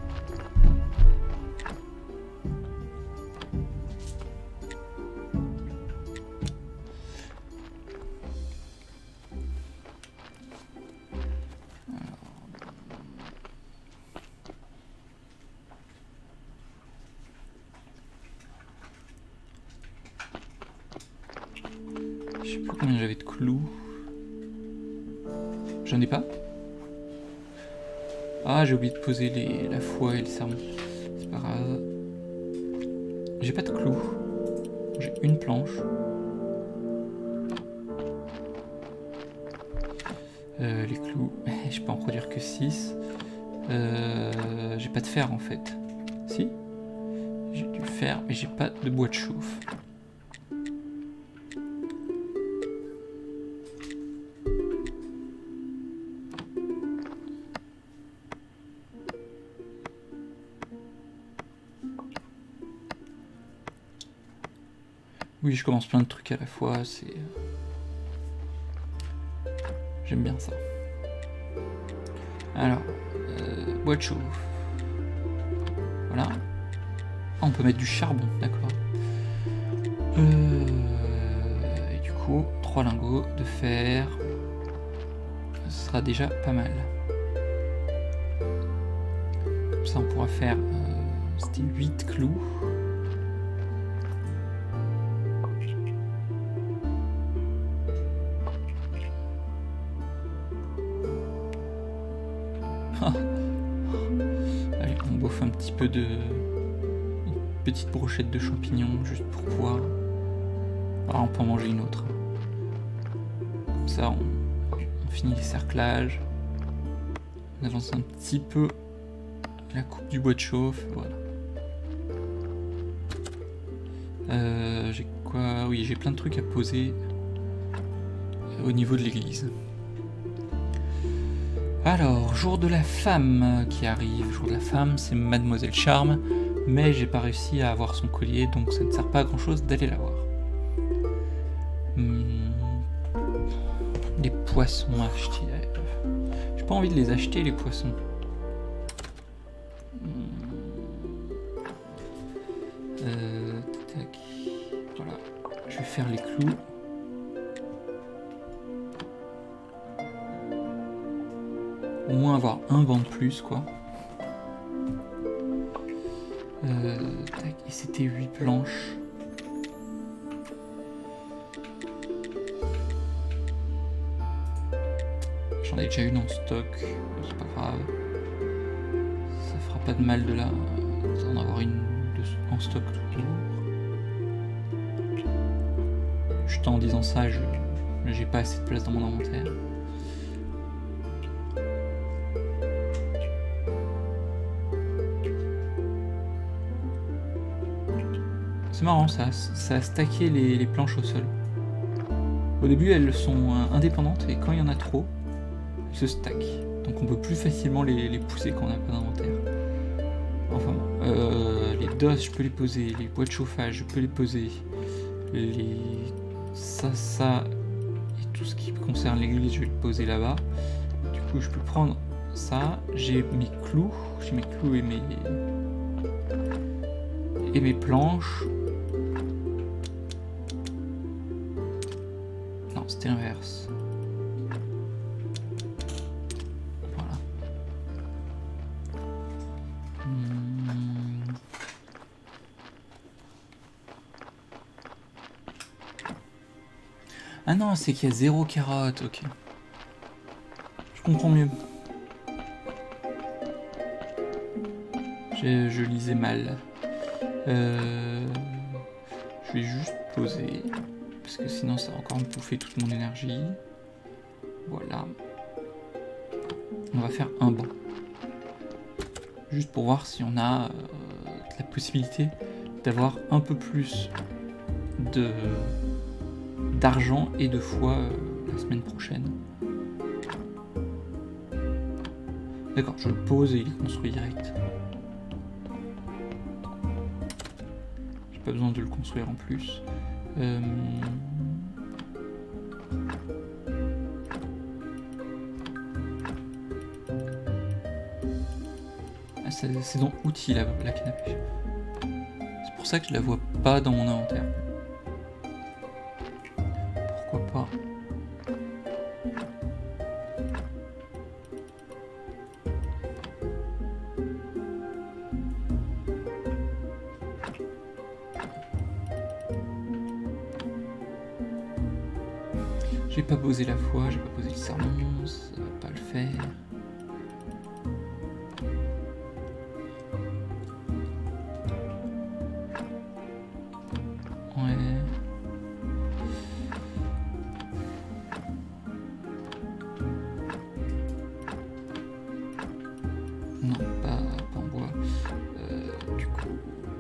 Je sais pas combien j'avais de clous. J'en ai pas. Ah, j'ai oublié de poser les, la foi et le sermon. C'est pas grave. J'ai pas de clous. J'ai une planche. Euh, les clous, je peux en produire que six. Euh, j'ai pas de fer en fait. Si? J'ai du fer, mais j'ai pas de bois de chauffe. Oui, je commence plein de trucs à la fois, c'est... J'aime bien ça. Alors, euh, bois de chauffe. Voilà. Ah, on peut mettre du charbon, d'accord. Euh, et du coup, trois lingots de fer. Ce sera déjà pas mal. Comme ça, on pourra faire... Euh, c'était huit clous. Allez, on bouffe un petit peu de... une petite brochette de champignons, juste pour pouvoir... Ah, on peut en manger une autre. Comme ça, on, on finit les cerclages. On avance un petit peu la coupe du bois de chauffe, voilà. Euh, j'ai quoi? Oui, j'ai plein de trucs à poser au niveau de l'église. Alors, jour de la femme qui arrive. Jour de la femme, c'est Mademoiselle Charme, mais j'ai pas réussi à avoir son collier, donc ça ne sert pas à grand chose d'aller la voir. Hmm. Les poissons achetés. J'ai pas envie de les acheter, les poissons. Euh, tac. Voilà. Je vais faire les clous. Au moins avoir un banc de plus, quoi. Euh, tac. Et c'était huit planches. J'en ai déjà une en stock, c'est pas grave. Ça fera pas de mal de la d'en avoir une de, en stock toujours. Juste en disant ça, je j'ai pas assez de place dans mon inventaire. C'est marrant, ça, ça a stacké les, les planches au sol. Au début, elles sont indépendantes et quand il y en a trop, elles se stackent. Donc on peut plus facilement les, les pousser quand on n'a pas d'inventaire. Enfin bon, euh, les D O S, je peux les poser, les boîtes de chauffage, je peux les poser. Les... Ça, ça, et tout ce qui concerne l'église, je vais le poser là-bas. Du coup, je peux prendre ça. J'ai mes clous, j'ai mes clous et mes... et mes planches. Non, c'était l'inverse. Voilà. Hmm. Ah non, c'est qu'il y a zéro carotte, ok. Je comprends mieux. Je, je lisais mal. Euh, je vais juste poser, parce que sinon ça va encore me bouffer toute mon énergie. Voilà. On va faire un banc. Juste pour voir si on a euh, la possibilité d'avoir un peu plus de d'argent et de foi euh, la semaine prochaine. D'accord, je le pose et il est construit direct. J'ai pas besoin de le construire en plus. Euh... Ah, c'est dans outils la, la canne à pêche. C'est pour ça que je la vois pas dans mon inventaire. Pourquoi pas? J'ai pas posé la foi, j'ai pas posé le sermon, ça va pas le faire. Ouais. Non, pas, pas en bois. Euh, du coup...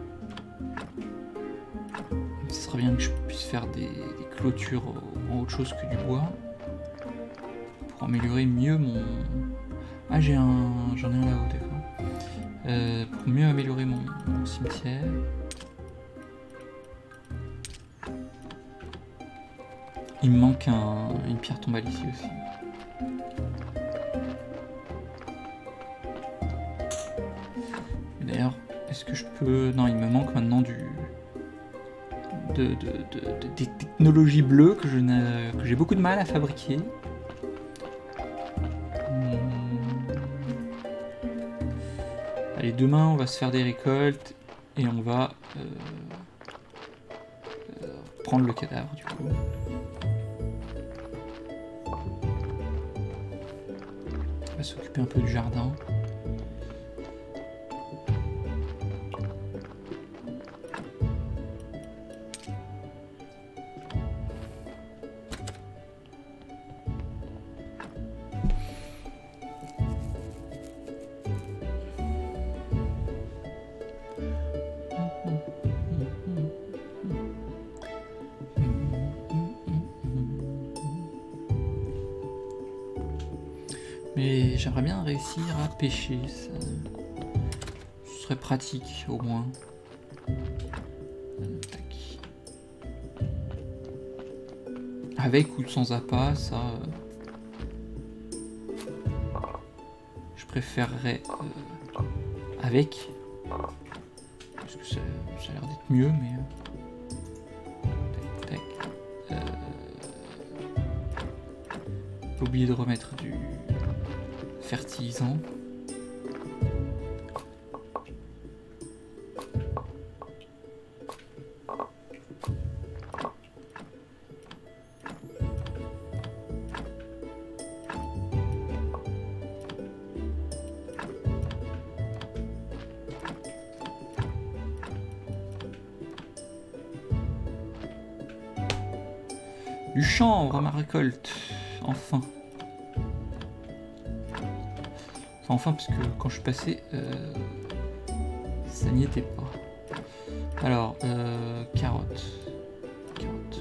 Ce serait bien que je puisse faire des, des clôtures en autre chose que du bois. Pour améliorer mieux mon... Ah, j'ai un... j'en ai un là-haut, d'accord. Euh, pour mieux améliorer mon, mon cimetière. Il me manque un, une pierre tombale ici aussi. D'ailleurs, est-ce que je peux... Non, il me manque maintenant du... De, de, de, de, des technologies bleues que je n'ai, que j'ai beaucoup de mal à fabriquer. Hum. Allez, demain on va se faire des récoltes et on va euh, euh, prendre le cadavre du coup. On va s'occuper un peu du jardin. Mais Et j'aimerais bien réussir à pêcher. Ça... Ce serait pratique au moins. Tac. Avec ou sans appât, ça... Je préférerais euh, avec. Parce que ça, ça a l'air d'être mieux, mais... Tac, tac. Euh... Pas oublier de remettre du fertilisant. Du chanvre à ma récolte, enfin. Enfin, enfin, parce que quand je suis passé, euh, ça n'y était pas. Alors, euh, carottes. Carottes.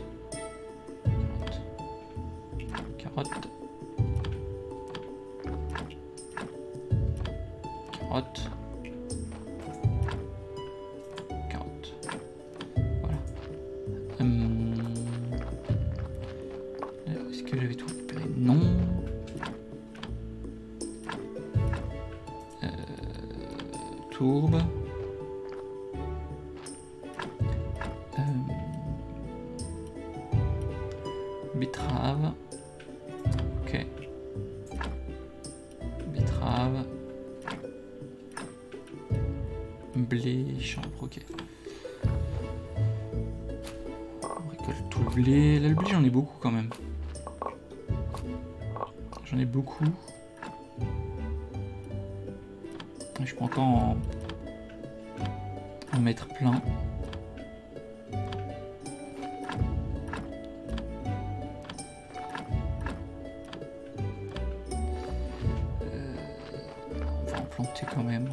Carottes. Carottes. Carottes. Carottes. Voilà. Hum... Est-ce que j'avais tout récupéré? Non. Euh... Tourbe. Euh... Betterave. Ok. Betterave. Blé, chanvre, ok. On récolte tout le blé. Là, le blé, j'en ai beaucoup quand même. J'en ai beaucoup. Je peux encore en, en mettre plein. Euh, on va en planter quand même.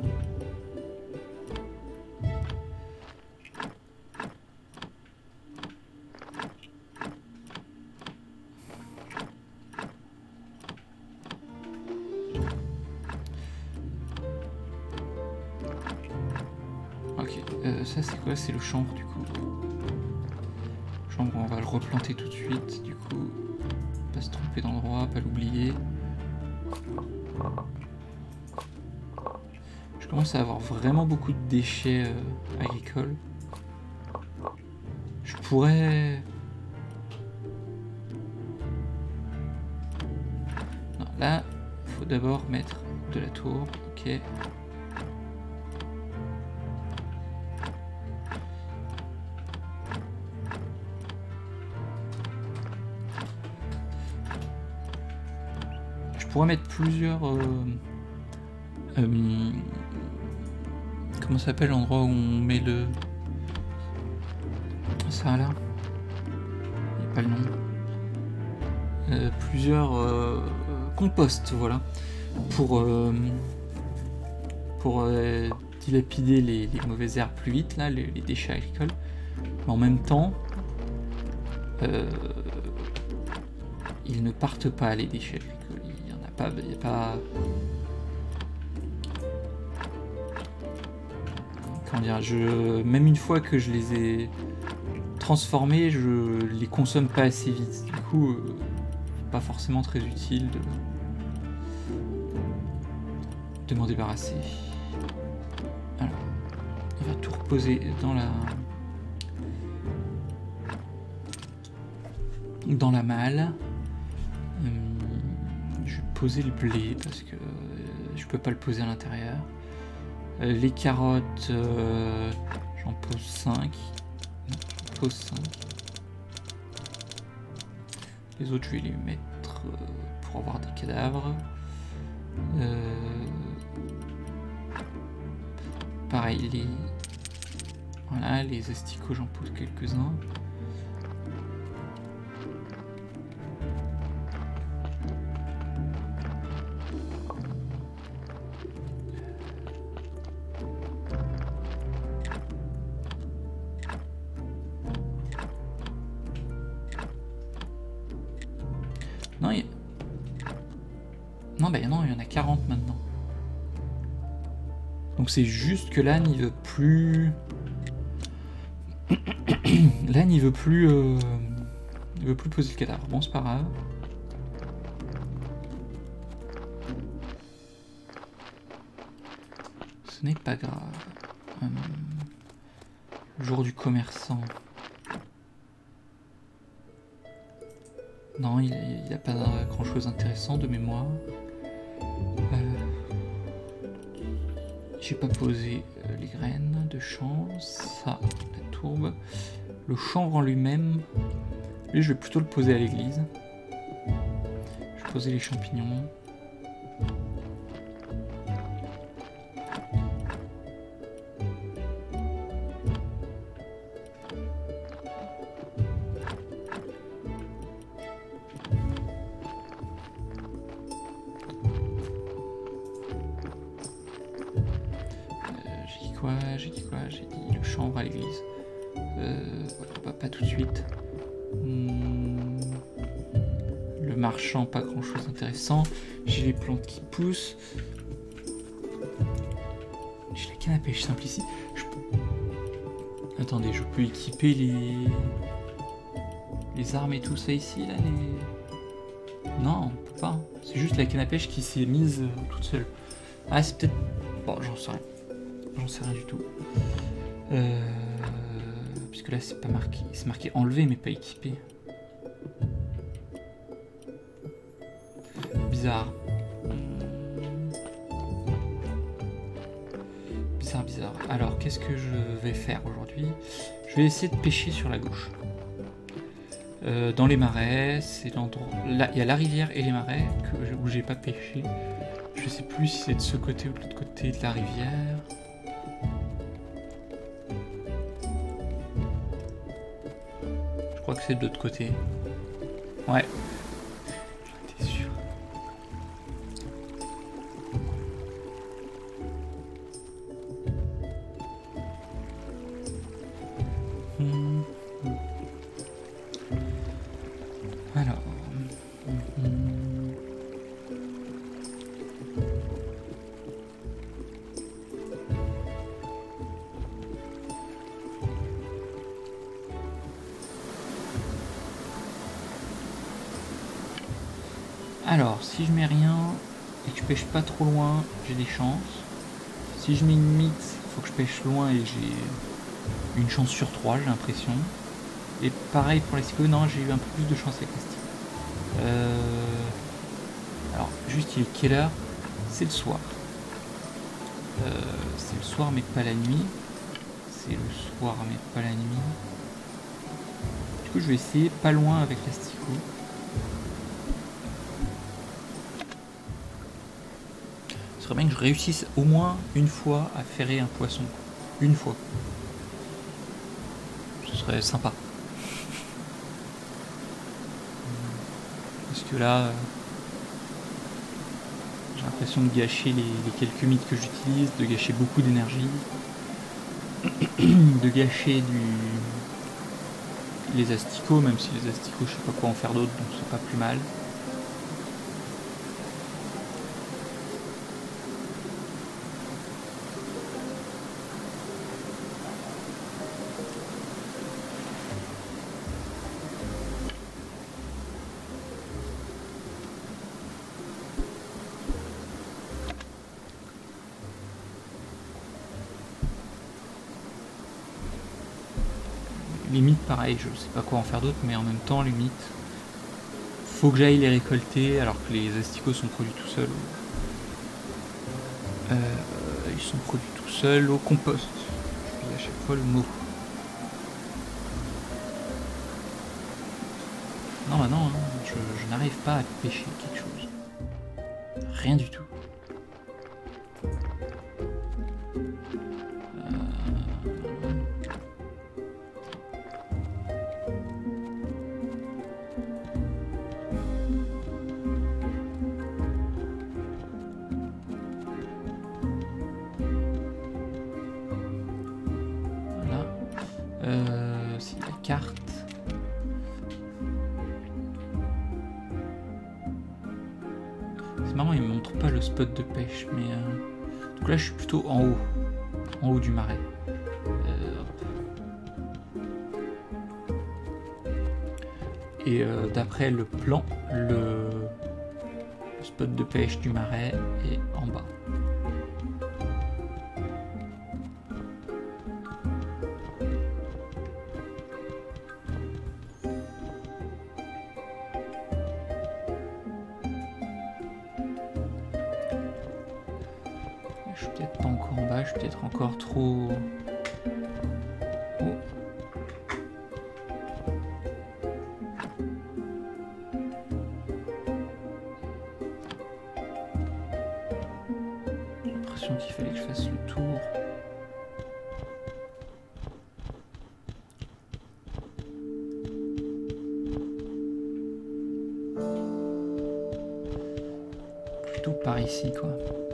Euh, ça c'est quoi? C'est le chanvre du coup. Chanvre, on va le replanter tout de suite. Du coup, pas se tromper d'endroit, pas l'oublier. Je commence à avoir vraiment beaucoup de déchets euh, agricoles. Je pourrais... Non, là, il faut d'abord mettre de la tourbe. Ok. Je pourrais mettre plusieurs... Euh, euh, comment ça s'appelle l'endroit où on met le... Ça là. Il n'y a pas le nom. Euh, plusieurs euh, composts, voilà. Pour, euh, pour euh, dilapider les, les mauvaises herbes plus vite, là, les, les déchets agricoles. Mais en même temps... Euh, ils ne partent pas, les déchets agricoles. Pas, il n'y a pas... Comment dire, je... Même une fois que je les ai transformés, je les consomme pas assez vite. Du coup, euh, pas forcément très utile de... de m'en débarrasser. Alors, on va tout reposer dans la... dans la malle. Hum... Poser le blé parce que euh, je peux pas le poser à l'intérieur. Euh, les carottes, euh, j'en pose cinq. Non, j'en pose cinq. Les autres, je vais les mettre euh, pour avoir des cadavres. Euh, pareil, les voilà, les asticots, j'en pose quelques-uns. bah non, il y en a quarante maintenant. Donc c'est juste que l'âne il veut plus... l'âne il veut plus... Euh... Il veut plus poser le cadavre. Bon, c'est pas grave. Ce n'est pas grave. Hum... Jour du commerçant. Non, il n'y a pas grand chose d'intéressant de mémoire. Euh... J'ai pas posé euh, les graines de chanvre. Ça, la tourbe. Le chanvre en lui-même. Lui, je vais plutôt le poser à l'église. Je vais poser les champignons. J'ai dit quoi? J'ai dit le chanvre à l'église. Euh, pas, pas tout de suite. Hmm. Le marchand, pas grand chose d'intéressant. J'ai les plantes qui poussent. J'ai la canne à pêche simple ici. Je... Attendez, je peux équiper les... les armes et tout ça ici là les... Non, on peut pas. C'est juste la canne à pêche qui s'est mise euh, toute seule. Ah, c'est peut-être... Bon, j'en sais rien. J'en sais rien du tout. Euh, puisque là, c'est pas marqué. C'est marqué enlevé, mais pas équipé. Bizarre. Bizarre, bizarre. Alors, qu'est-ce que je vais faire aujourd'hui? Je vais essayer de pêcher sur la gauche. Euh, dans les marais, c'est l'endroit... Là, il y a la rivière et les marais que, où j'ai pas pêché. Je sais plus si c'est de ce côté ou de l'autre côté de la rivière. Je crois que c'est de l'autre côté. Ouais. J'étais sûr. Hmm. Alors. Hmm. Alors, si je mets rien et que je pêche pas trop loin, j'ai des chances. Si je mets une mythe, il faut que je pêche loin et j'ai une chance sur trois, j'ai l'impression. Et pareil pour les stickos, non, j'ai eu un peu plus de chance avec les stickos. Euh... Alors, juste, il est quelle heure? C'est le soir. Euh, c'est le soir, mais pas la nuit. C'est le soir, mais pas la nuit. Du coup, je vais essayer pas loin avec l'asticot. Ce serait bien que je réussisse au moins une fois à ferrer un poisson. Une fois. Ce serait sympa. Parce que là, j'ai l'impression de gâcher les, les quelques mythes que j'utilise, de gâcher beaucoup d'énergie, de gâcher du... les asticots, même si les asticots, je sais pas quoi en faire d'autre, donc c'est pas plus mal. Les mythes, pareil, je sais pas quoi en faire d'autre, mais en même temps, les mythes, faut que j'aille les récolter alors que les asticots sont produits tout seuls. Euh, ils sont produits tout seuls au compost. Je dis à chaque fois le mot. Non, bah non, hein, je, je n'arrive pas à pêcher quelque chose. Rien du tout. Euh, c'est la carte. C'est marrant, il me montre pas le spot de pêche, mais euh... donc là je suis plutôt en haut, en haut du marais. Euh, Et euh, d'après le plan, le... le spot de pêche du marais est en bas. Je suis peut-être pas encore en bas, je suis peut-être encore trop... Oh. J'ai l'impression qu'il fallait que je fasse le tour. Plutôt par ici, quoi.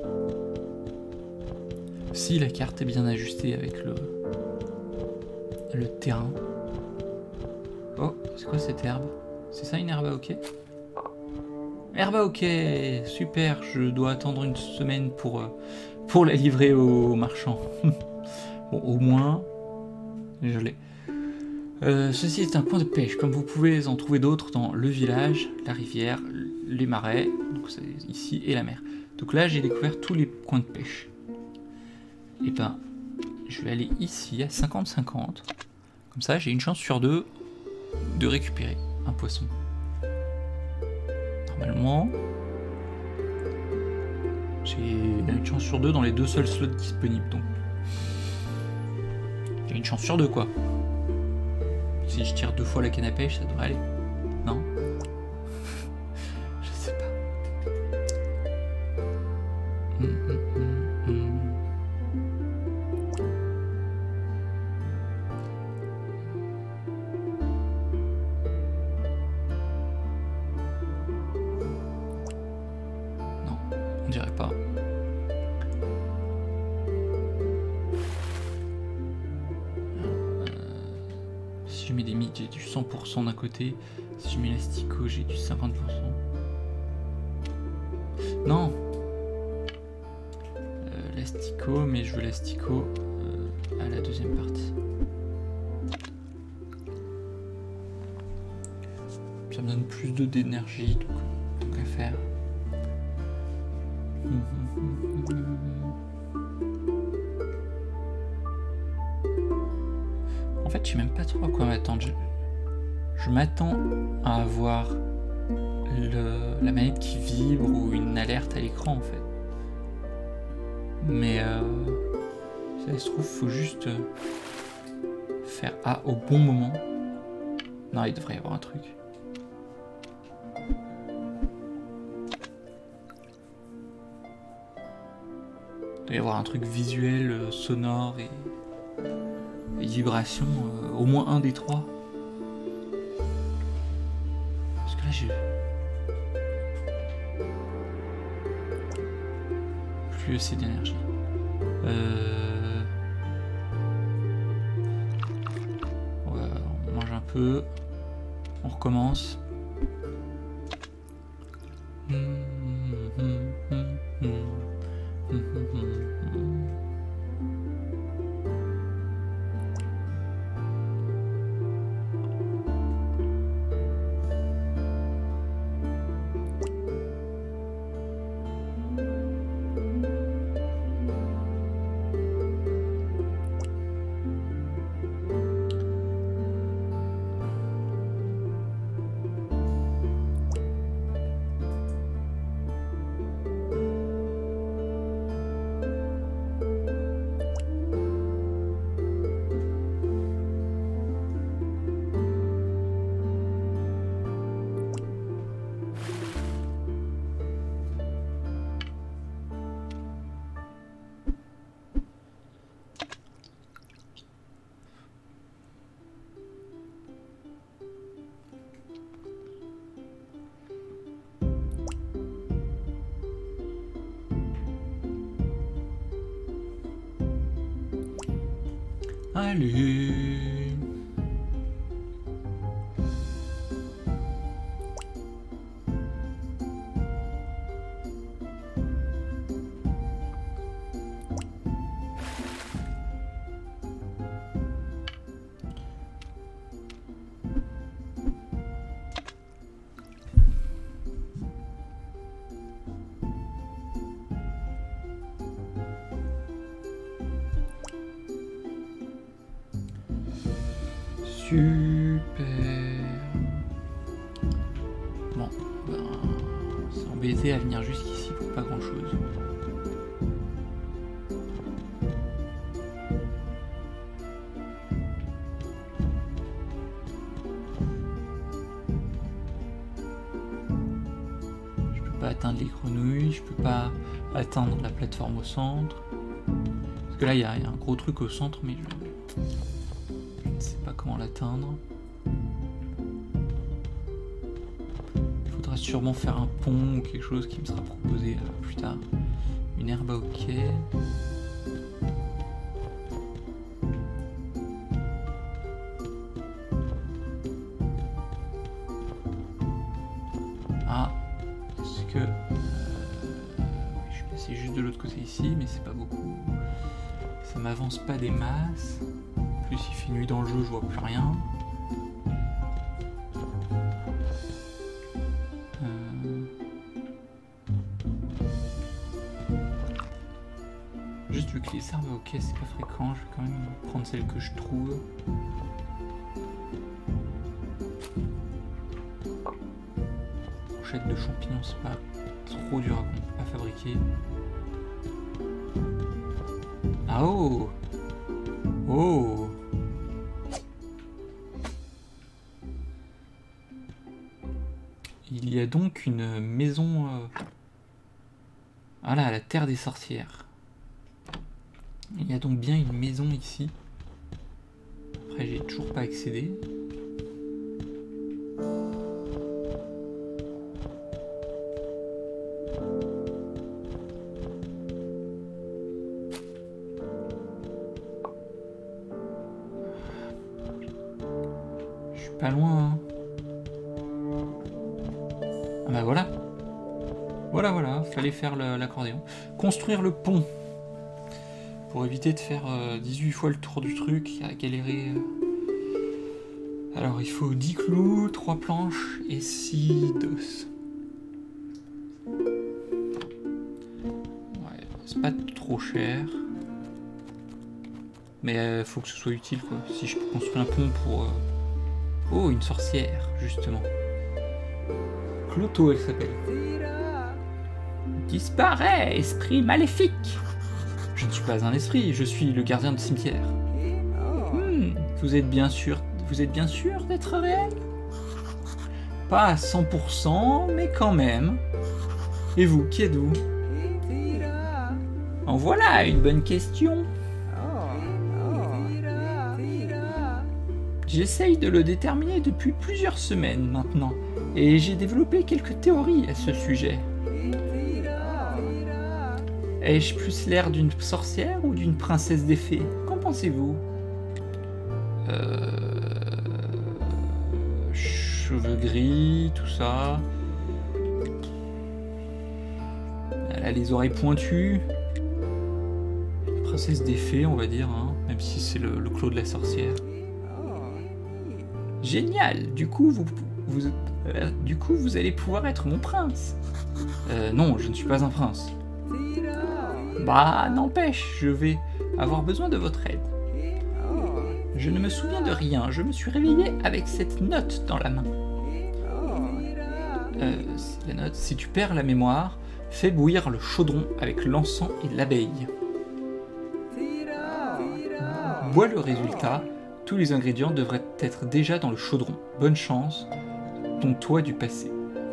Si la carte est bien ajustée avec le, le terrain. Oh, c'est quoi cette herbe? C'est ça une herbe à hockey? Herbe à hockey, super, je dois attendre une semaine pour, pour la livrer au marchand. Bon, au moins, je l'ai. Euh, ceci est un point de pêche, comme vous pouvez en trouver d'autres dans le village, la rivière, les marais, donc c'est ici, et la mer. Donc là, j'ai découvert tous les points de pêche. Et ben, je vais aller ici à cinquante cinquante. Comme ça, j'ai une chance sur deux de récupérer un poisson. Normalement, j'ai une chance sur deux dans les deux seuls slots disponibles. Donc, j'ai une chance sur deux, quoi. Si je tire deux fois la canne à pêche, ça devrait aller. Non? Je sais pas. Hum, hum, hum, hum. On dirait pas. Euh, si je mets des mythes, j'ai du cent pour cent d'un côté. Si je mets l'asticot, j'ai du cinquante pour cent. Non, euh, l'asticot, mais je veux l'asticot euh, à la deuxième partie. Ça me donne plus de d'énergie, donc tant qu'à faire. En fait, je sais même pas trop à quoi m'attendre. Je, je m'attends à avoir le, la manette qui vibre ou une alerte à l'écran, en fait. Mais euh, ça se trouve, faut juste faire A au bon moment. Non, il devrait y avoir un truc. Il doit y avoir un truc visuel, euh, sonore et, et vibration, euh, au moins un des trois. Parce que là j'ai plus assez d'énergie. Euh... Ouais, on mange un peu. On recommence. Mmh, mmh, mmh, mmh. Mmh, mmh, mmh. Allez. Super. Bon, ben, c'est embêté à venir jusqu'ici pour pas grand chose. Je peux pas atteindre les grenouilles, je peux pas atteindre la plateforme au centre. Parce que là il y, y a un gros truc au centre, mais je, je ne sais pas comment l'atteindre. Il faudra sûrement faire un pont ou quelque chose qui me sera proposé euh, plus tard. Une herbe à hockey. Ah, est-ce que... Euh, je suis passé juste de l'autre côté ici, mais c'est pas beaucoup. Ça m'avance pas des masses. En plus il fait nuit dans le jeu, je vois plus rien. Euh... Juste vu que les herbes ok c'est pas fréquent, je vais quand même prendre celle que je trouve. Fourchette de champignons, c'est pas trop dur à, à fabriquer. Ah oh! Oh! Il y a donc une maison... Euh... Ah là, la terre des sorcières. Il y a donc bien une maison ici. Après, j'ai toujours pas accédé. Pas loin, hein. Ah bah voilà. Voilà, voilà, fallait faire l'accordéon. Construire le pont. Pour éviter de faire euh, dix-huit fois le tour du truc, à galérer. Euh... Alors il faut dix clous, trois planches et six d'os. Ouais, c'est pas trop cher. Mais euh, faut que ce soit utile quoi. Si je peux construire un pont pour... Euh... Oh, une sorcière, justement. Cloto, elle s'appelle. Disparaît, esprit maléfique. Je ne suis pas un esprit, je suis le gardien de cimetière. Hmm, vous êtes bien sûr, vous êtes bien sûr d'être réel? Pas à cent pour cent, mais quand même. Et vous, qui êtes-vous? En voilà une bonne question. J'essaye de le déterminer depuis plusieurs semaines maintenant, et j'ai développé quelques théories à ce sujet. Ai-je plus l'air d'une sorcière ou d'une princesse des fées? Qu'en pensez-vous? euh... Cheveux gris, tout ça. Elle a les oreilles pointues. Une princesse des fées, on va dire, hein, même si c'est le, le clos de la sorcière. Génial, du coup vous, vous, euh, du coup vous allez pouvoir être mon prince. Euh, non, je ne suis pas un prince. Bah, n'empêche, je vais avoir besoin de votre aide. Je ne me souviens de rien, je me suis réveillé avec cette note dans la main. Euh, la note, si tu perds la mémoire, fais bouillir le chaudron avec l'encens et l'abeille. Bois le résultat. Tous les ingrédients devraient être déjà dans le chaudron. Bonne chance, ton toi du passé.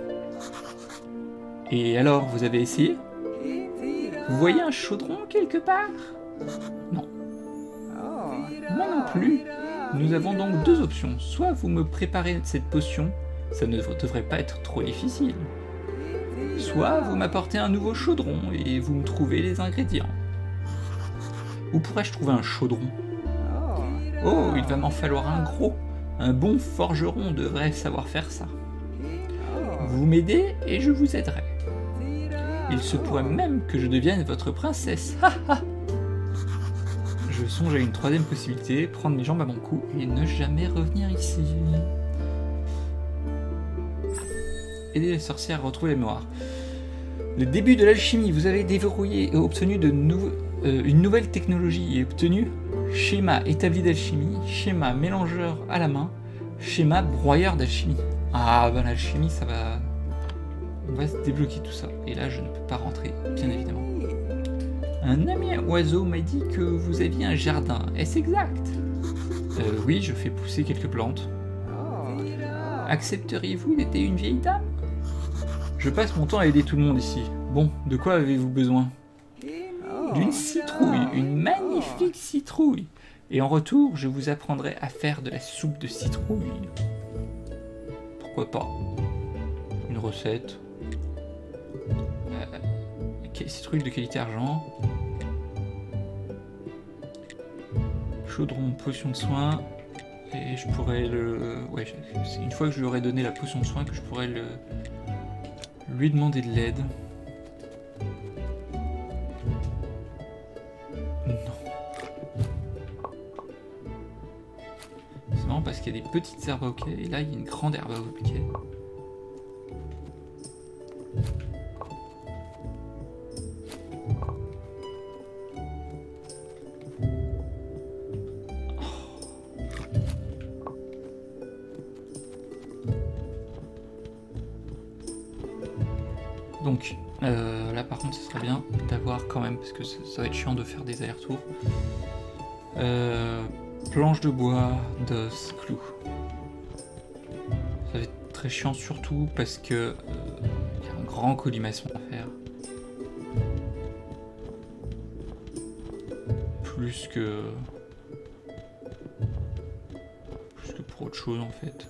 Et alors, vous avez essayé? Vous voyez un chaudron quelque part? Non. Moi non plus. Nous avons donc deux options. Soit vous me préparez cette potion, ça ne devrait pas être trop difficile. Soit vous m'apportez un nouveau chaudron et vous me trouvez les ingrédients. Où pourrais-je trouver un chaudron? Oh, il va m'en falloir un gros. Un bon forgeron devrait savoir faire ça. Vous m'aidez et je vous aiderai. Il se pourrait même que je devienne votre princesse. Je songe à une troisième possibilité, prendre mes jambes à mon cou et ne jamais revenir ici. Aider les sorcières à retrouver la mémoire. Le début de l'alchimie, vous avez déverrouillé et obtenu de nouveaux... euh, une nouvelle technologie est obtenue. Schéma établi d'alchimie, schéma mélangeur à la main, schéma broyeur d'alchimie. Ah ben l'alchimie ça va... On va se débloquer tout ça. Et là je ne peux pas rentrer, bien évidemment. Un ami oiseau m'a dit que vous aviez un jardin. Est-ce exact? euh, Oui, je fais pousser quelques plantes. Accepteriez-vous d'aider une vieille dame? Je passe mon temps à aider tout le monde ici. Bon, de quoi avez-vous besoin? D'une citrouille, une magnifique citrouille. Et en retour, je vous apprendrai à faire de la soupe de citrouille. Pourquoi pas? Une recette. Euh, citrouille de qualité argent. Chaudron, potion de soin. Et je pourrais le... Ouais, c'est une fois que je lui aurai donné la potion de soin que je pourrais le... lui demander de l'aide. Parce qu'il y a des petites herbes à hockey et là il y a une grande herbe à hockey. Donc euh, là par contre ce serait bien d'avoir quand même, parce que ça, ça va être chiant de faire des allers-retours. Euh, planche de bois, d'os, clous. Ça va être très chiant surtout parce que euh, y a un grand colimaçon à faire. Plus que... Plus que pour autre chose en fait.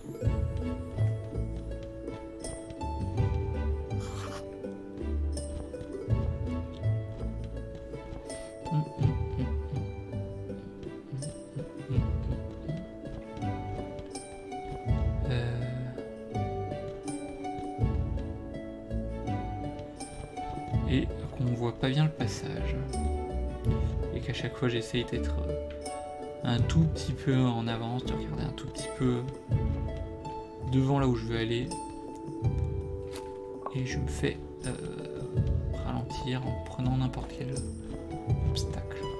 Et qu'on voit pas bien le passage. Et qu'à chaque fois j'essaye d'être un tout petit peu en avance, de regarder un tout petit peu devant là où je veux aller. Et je me fais euh, ralentir en prenant n'importe quel obstacle.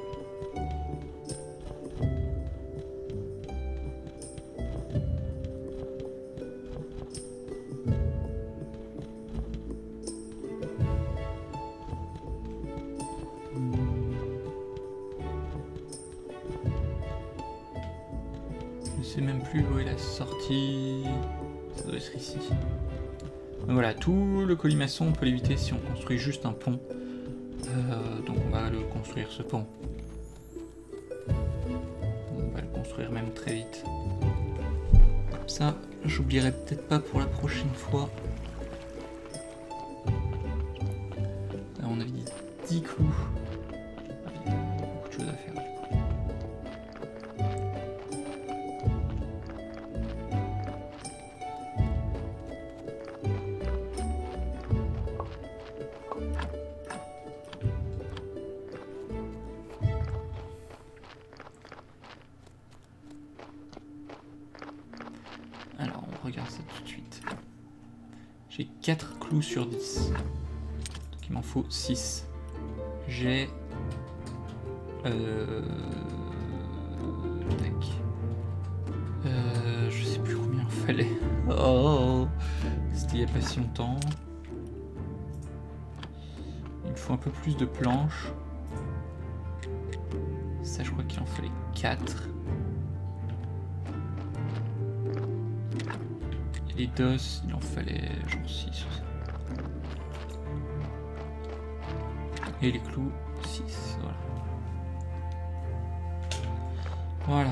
Je sais même plus où est la sortie. Ça doit être ici. Donc voilà, tout le colimaçon on peut l'éviter si on construit juste un pont. Euh, donc on va le construire ce pont. On va le construire même très vite. Comme ça, j'oublierai peut-être pas pour la prochaine fois. Là on avait dit dix clous. Il y a beaucoup de choses à faire. Alors, on regarde ça tout de suite. J'ai quatre clous sur dix. Donc il m'en faut six. J'ai... Euh... Tac. Euh... Je sais plus combien il fallait. Oh, c'était il n'y a pas si longtemps. Il me faut un peu plus de planches. Ça, je crois qu'il en fallait quatre. Les dos, il en fallait genre six. Et les clous, six. Voilà. Voilà.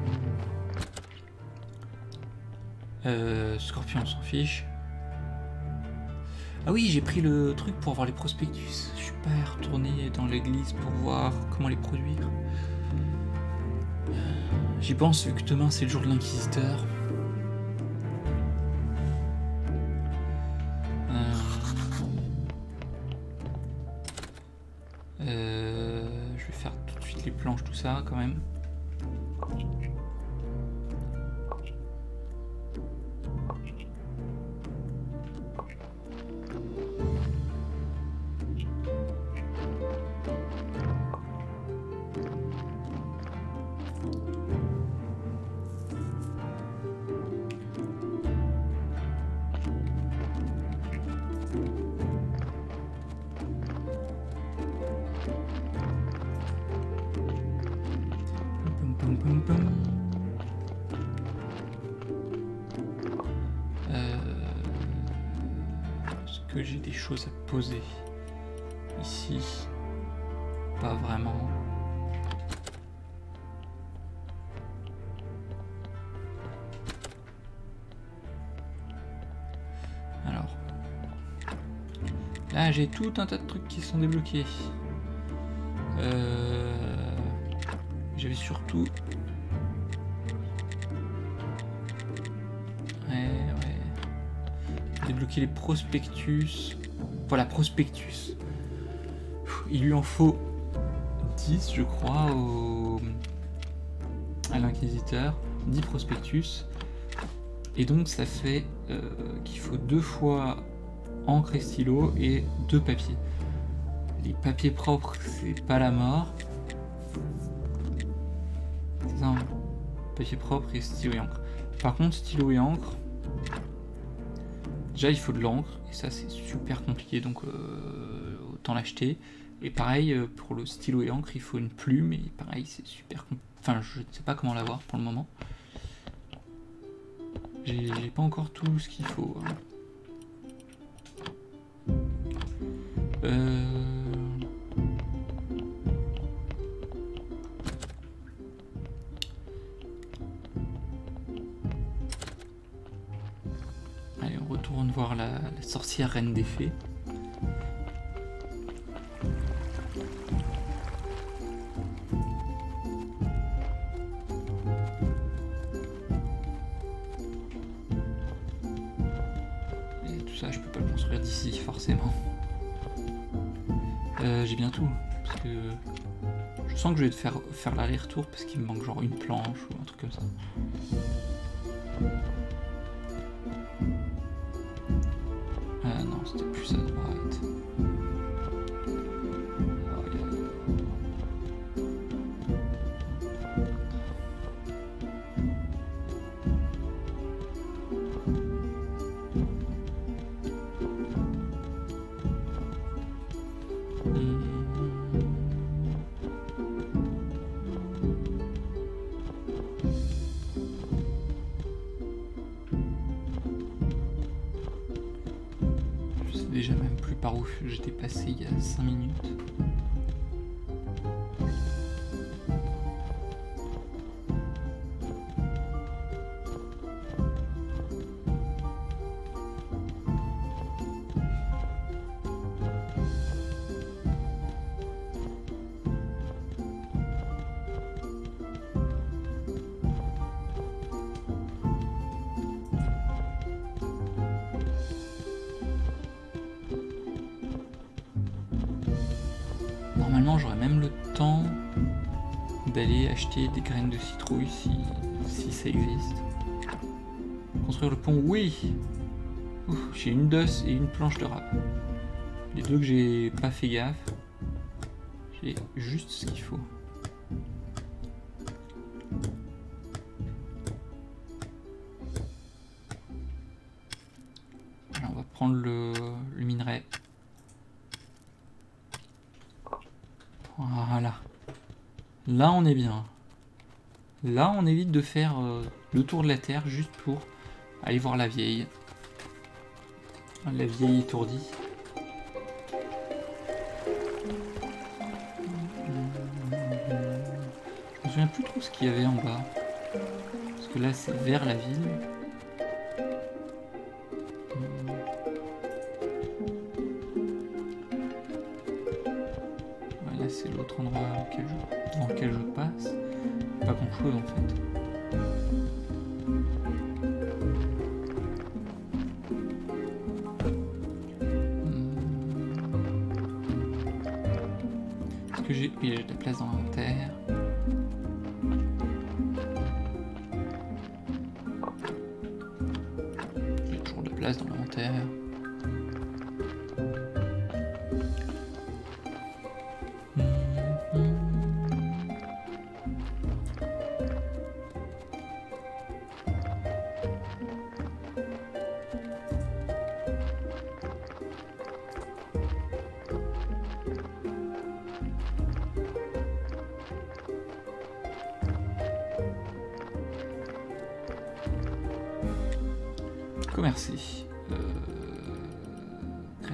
Euh, Scorpion, on s'en fiche. Ah oui, j'ai pris le truc pour voir les prospectus. Je suis pas retourné dans l'église pour voir comment les produire. J'y pense vu que demain c'est le jour de l'inquisiteur. Euh, je vais faire tout de suite les planches, tout ça quand même. que j'ai des choses à poser ici. Pas vraiment. Alors. Là, j'ai tout un tas de trucs qui sont débloqués. Euh... J'avais surtout... Ouais, ouais. Débloquer les prospectus. Voilà, prospectus. Il lui en faut dix, je crois, au... à l'inquisiteur. dix prospectus. Et donc, ça fait euh, qu'il faut deux fois encre et stylo et deux papiers. Les papiers propres, c'est pas la mort. C'est ça, hein. Papier propre et stylo et encre. Par contre, stylo et encre, déjà il faut de l'encre, et ça c'est super compliqué, donc euh, autant l'acheter. Et pareil, pour le stylo et encre, il faut une plume, et pareil, c'est super compliqué. Enfin, je ne sais pas comment l'avoir pour le moment. J'ai pas encore tout ce qu'il faut. Hein. Euh... Allez, on retourne voir la, la sorcière reine des fées. Et tout ça, je peux pas le construire d'ici, forcément. Euh, j'ai bien tout, parce que je sens que je vais te faire faire l'aller-retour parce qu'il me manque genre une planche ou un truc comme ça. Ah non, c'était plus ça de right. Oh, yeah. Déjà même plus par où j'étais passé il y a cinq minutes. Normalement, j'aurais même le temps d'aller acheter des graines de citrouille si, si ça existe. Construire le pont, oui. J'ai une d'os et une planche de râpe. Les deux que j'ai pas fait gaffe. J'ai juste ce qu'il faut. Alors, on va prendre le, le minerai. Voilà. Là, on est bien. Là, on évite de faire euh, le tour de la Terre juste pour aller voir la vieille. La vieille étourdie. Je me souviens plus trop ce qu'il y avait en bas. Parce que là, c'est vers la ville. C'est l'autre endroit auquel je, dans lequel je passe. Pas grand chose en fait. Est-ce que j'ai... Oui, j'ai de la place dans l'inventaire. J'ai toujours de la place dans l'inventaire. Commercer. Euh...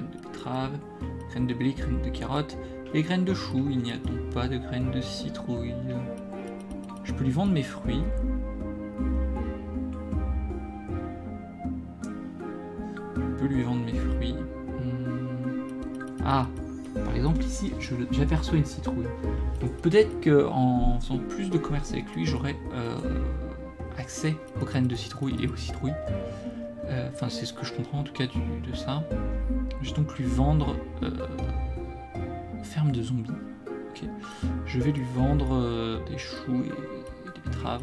betterave, graines de blé, graines de carottes et graines de chou. Il n'y a donc pas de graines de citrouille. Je peux lui vendre mes fruits. Je peux lui vendre mes fruits. Hmm. Ah, par exemple ici, j'aperçois une citrouille. Donc peut-être qu'en faisant plus de commerce avec lui, j'aurai euh, accès aux graines de citrouille et aux citrouilles. Enfin, euh, c'est ce que je comprends en tout cas du, de ça. Je vais donc lui vendre euh, ferme de zombies. Okay. Je vais lui vendre euh, des choux et, et des betteraves.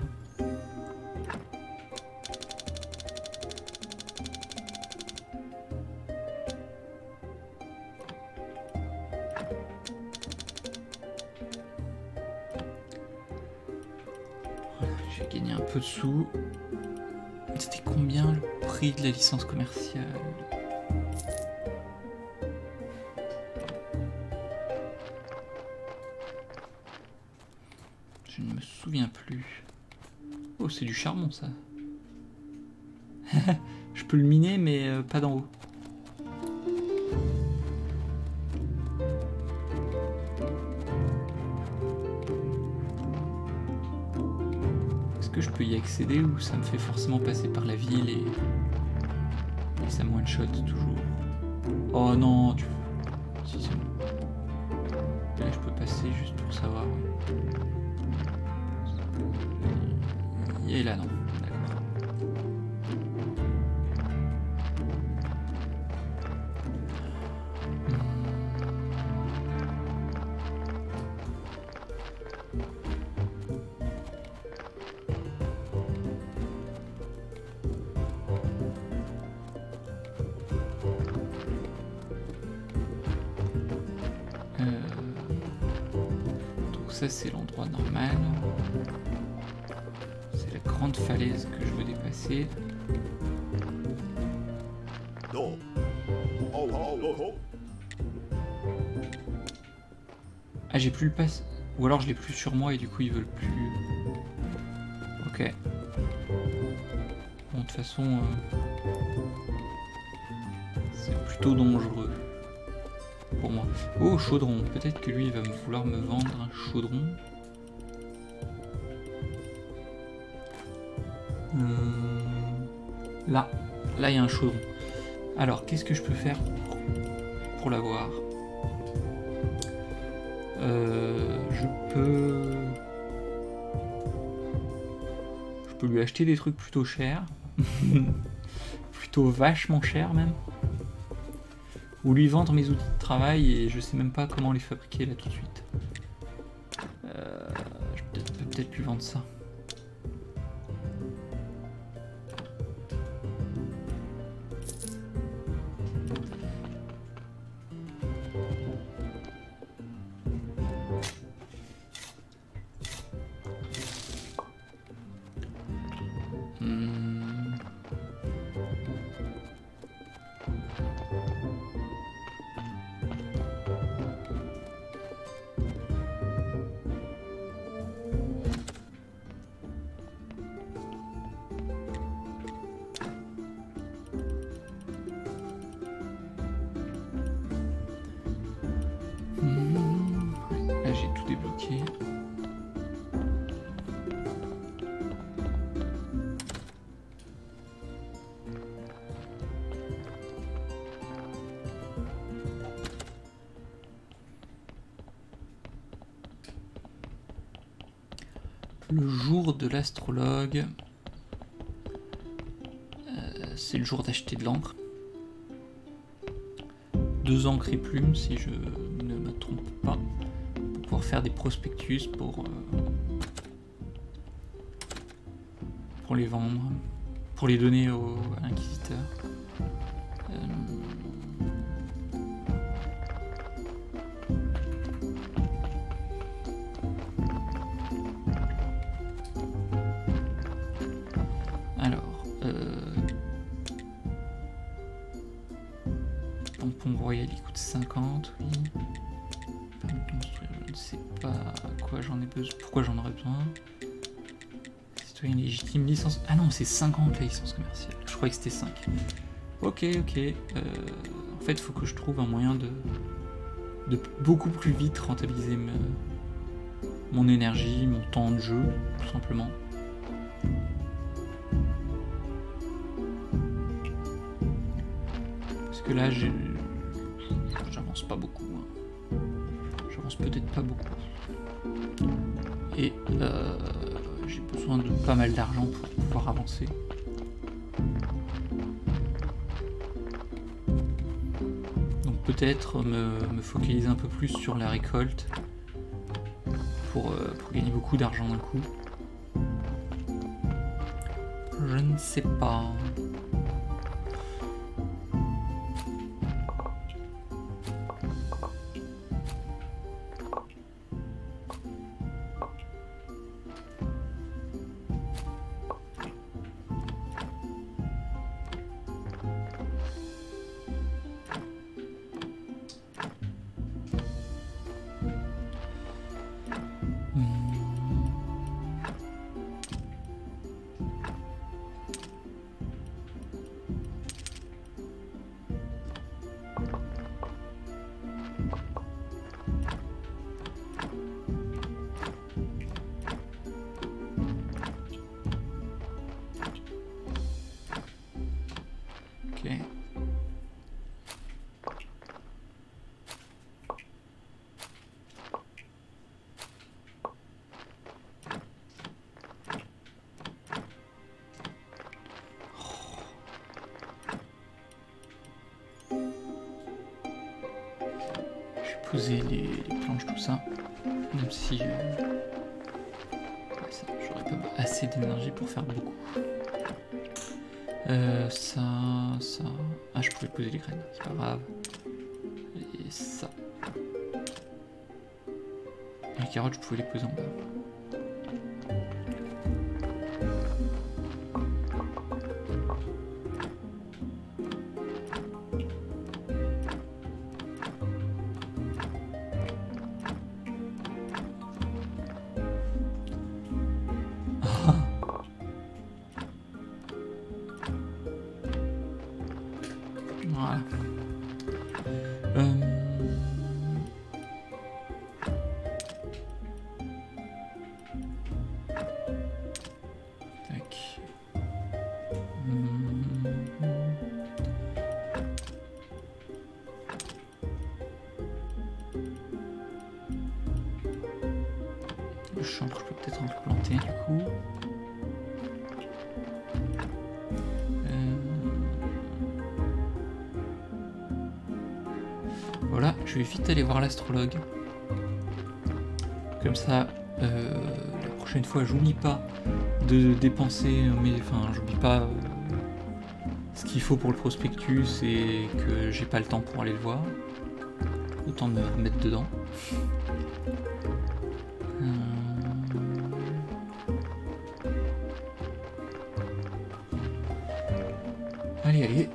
J'ai gagné un peu de sous. C'était combien le prix de la licence commerciale? Je ne me souviens plus. Oh, c'est du charbon ça. Je peux le miner mais euh, pas d'en haut. Est-ce que je peux y accéder ou ça me fait forcément passer par la ville et, et ça me one-shot toujours? Oh non, tu... Si, c'est bon. Là, je peux passer juste pour savoir. Et là, non. D'accord. Euh... Donc ça, c'est l'endroit normal. Grande falaise que je veux dépasser. Ah, j'ai plus le pass. Ou alors je l'ai plus sur moi et du coup ils veulent plus. Ok. Bon, de toute façon, euh... c'est plutôt dangereux pour moi. Oh, chaudron. Peut-être que lui il va me vouloir me vendre un chaudron. Hum, là, là il y a un chaudron. Alors, qu'est-ce que je peux faire pour, pour l'avoir? euh, Je peux... Je peux lui acheter des trucs plutôt chers. Plutôt vachement chers même. Ou lui vendre mes outils de travail et je sais même pas comment les fabriquer là tout de suite. Euh, je peux peut-être peut-être lui vendre ça. Le jour de l'astrologue, euh, c'est le jour d'acheter de l'encre. Deux encres et plumes, si je ne me trompe pas, pour pouvoir faire des prospectus pour, euh, pour les vendre, pour les donner au, à l'inquisiteur. Euh, Royal il coûte cinquante, oui. Permis de construire, je ne sais pas à quoi j'en ai besoin. Pourquoi j'en aurais besoin? Citoyen légitime, licence. Ah non, c'est cinquante la licence commerciale. Je croyais que c'était cinq. Ok, ok. Euh, en fait, il faut que je trouve un moyen de, de beaucoup plus vite rentabiliser me, mon énergie, mon temps de jeu, tout simplement. Parce que là, j'avance pas beaucoup. Hein. J'avance peut-être pas beaucoup. Et euh, j'ai besoin de pas mal d'argent pour pouvoir avancer. Donc peut-être me, me focaliser un peu plus sur la récolte pour, euh, pour gagner beaucoup d'argent d'un coup. Je ne sais pas. Poser les, les planches, tout ça, même si euh, ouais, j'aurais pas assez d'énergie pour faire beaucoup. Euh, ça, ça... Ah, je pouvais poser les graines, c'est pas grave. Et ça. Les carottes, je pouvais les poser en bas. Voilà. Euh... Tac. Hum... Le chanvre, je peux peut-être en replanter du coup. Voilà, je vais vite aller voir l'astrologue. Comme ça, euh, la prochaine fois, j'oublie pas de dépenser, mais enfin, j'oublie pas euh, ce qu'il faut pour le prospectus et que j'ai pas le temps pour aller le voir. Autant me remettre dedans. Euh... Allez, allez.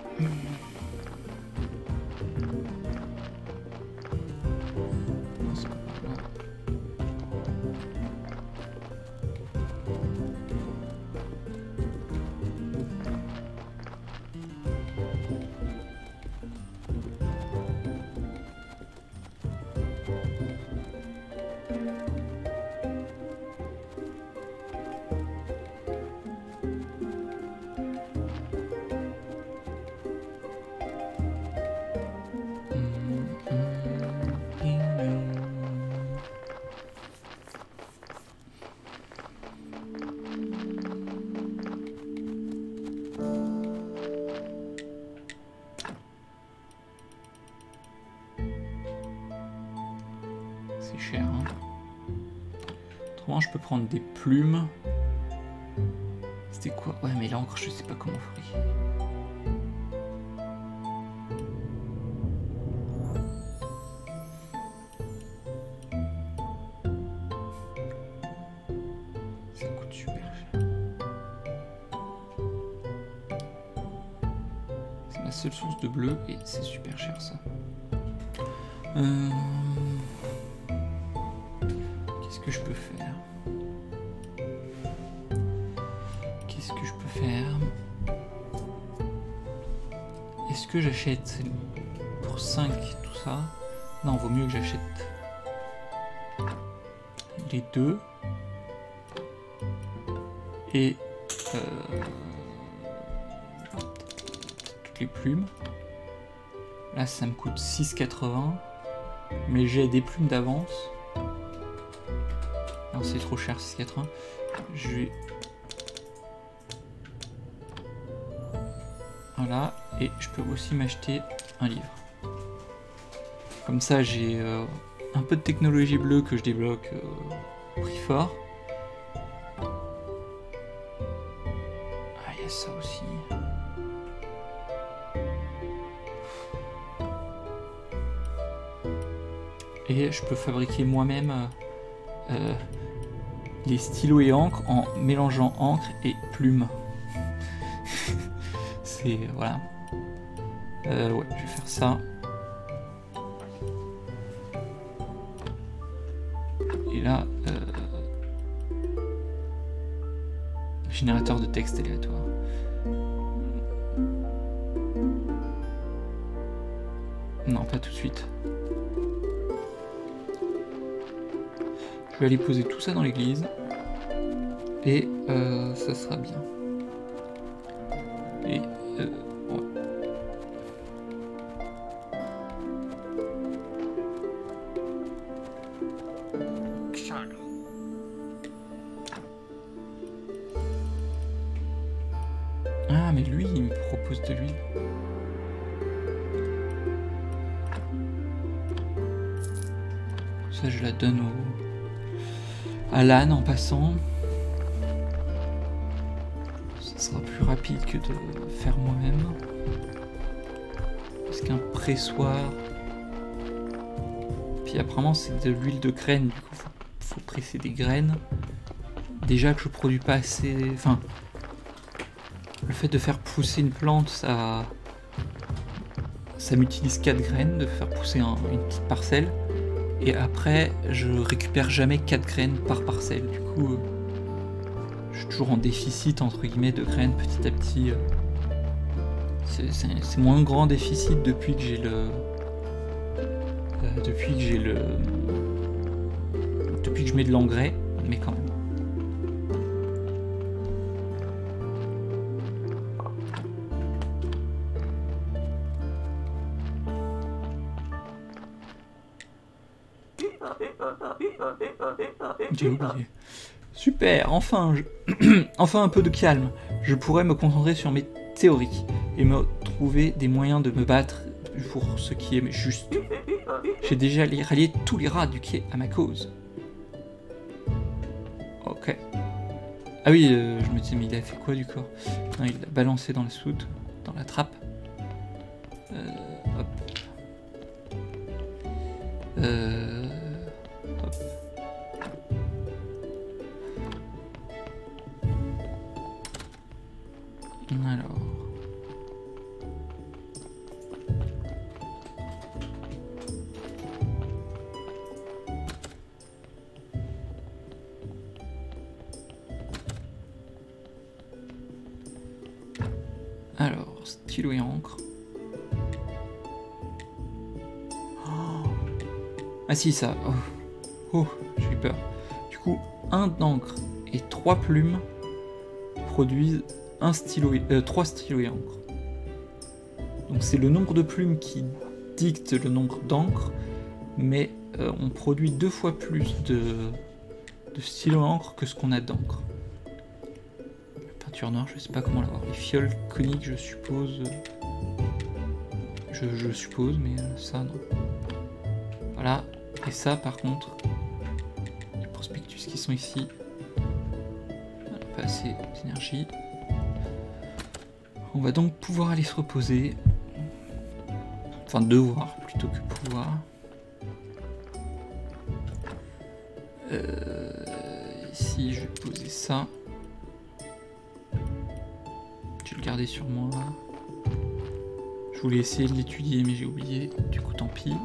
C'est cher, hein. Autrement, je peux prendre des plumes. C'était quoi? Ouais, mais là encore, je sais pas comment faire. Ça coûte super cher. C'est ma seule source de bleu et c'est super cher, ça. Euh... Qu'est-ce que je peux faire? Qu'est-ce que je peux faire? est-ce que j'achète pour cinq tout ça? Non, vaut mieux que j'achète les deux. Et euh, toutes les plumes. Là, ça me coûte six quatre-vingts. Mais j'ai des plumes d'avance. Non, c'est trop cher, six quatre-vingts. Je vais... Voilà. Et je peux aussi m'acheter un livre. Comme ça, j'ai euh, un peu de technologie bleue que je débloque euh, prix fort. Ah, il y a ça aussi. Et je peux fabriquer moi-même euh, euh, les stylos et encre en mélangeant encre et plume. C'est... voilà. Euh, ouais, je vais faire ça. Et là... Euh, générateur de texte aléatoire. Non, pas tout de suite. Je vais aller poser tout ça dans l'église. Et euh, ça sera bien. Et... Euh, ouais. Ah, mais lui, il me propose de l'huile. Ça, je la donne au... à l'âne en passant. Ça sera plus rapide que de faire moi-même. Parce qu'un pressoir... Puis apparemment, c'est de l'huile de graine. Du coup, faut, faut presser des graines. Déjà que je produis pas assez... Enfin... Le fait de faire pousser une plante, ça... Ça m'utilise quatre graines de faire pousser un, une petite parcelle. Et après, je récupère jamais quatre graines par parcelle. Du coup, euh, je suis toujours en déficit, entre guillemets, de graines petit à petit. Euh, c'est moins grand déficit depuis que j'ai le... Euh, depuis que j'ai le... Depuis que je mets de l'engrais, mais quand même. J'ai oublié. Super, enfin, je... enfin un peu de calme. Je pourrais me concentrer sur mes théories et me trouver des moyens de me battre pour ce qui est juste. J'ai déjà rallié tous les rats du quai à ma cause. Ok. Ah oui, euh, je me disais, mais il a fait quoi du corps? Non, il l'a balancé dans la soude, dans la trappe. Euh, hop. Euh... Hop. Alors... Alors, stylo et encre. Oh. Ah si, ça. Oh, oh j'ai eu peur. Du coup, un d'encre et trois plumes produisent un stylo et, euh, trois stylos et encre. Donc c'est le nombre de plumes qui dicte le nombre d'encre, mais euh, on produit deux fois plus de, de stylos et encre que ce qu'on a d'encre. Peinture noire, je sais pas comment l'avoir. Les fioles coniques, je suppose. Je, je suppose, mais euh, ça non. Voilà. Et ça, par contre, les prospectus qui sont ici, on n'a pas assez d'énergie. On va donc pouvoir aller se reposer. Enfin, devoir plutôt que pouvoir. Euh, ici, je vais poser ça. Je vais le garder sur moi. Je voulais essayer de l'étudier, mais j'ai oublié. Du coup, tant pis.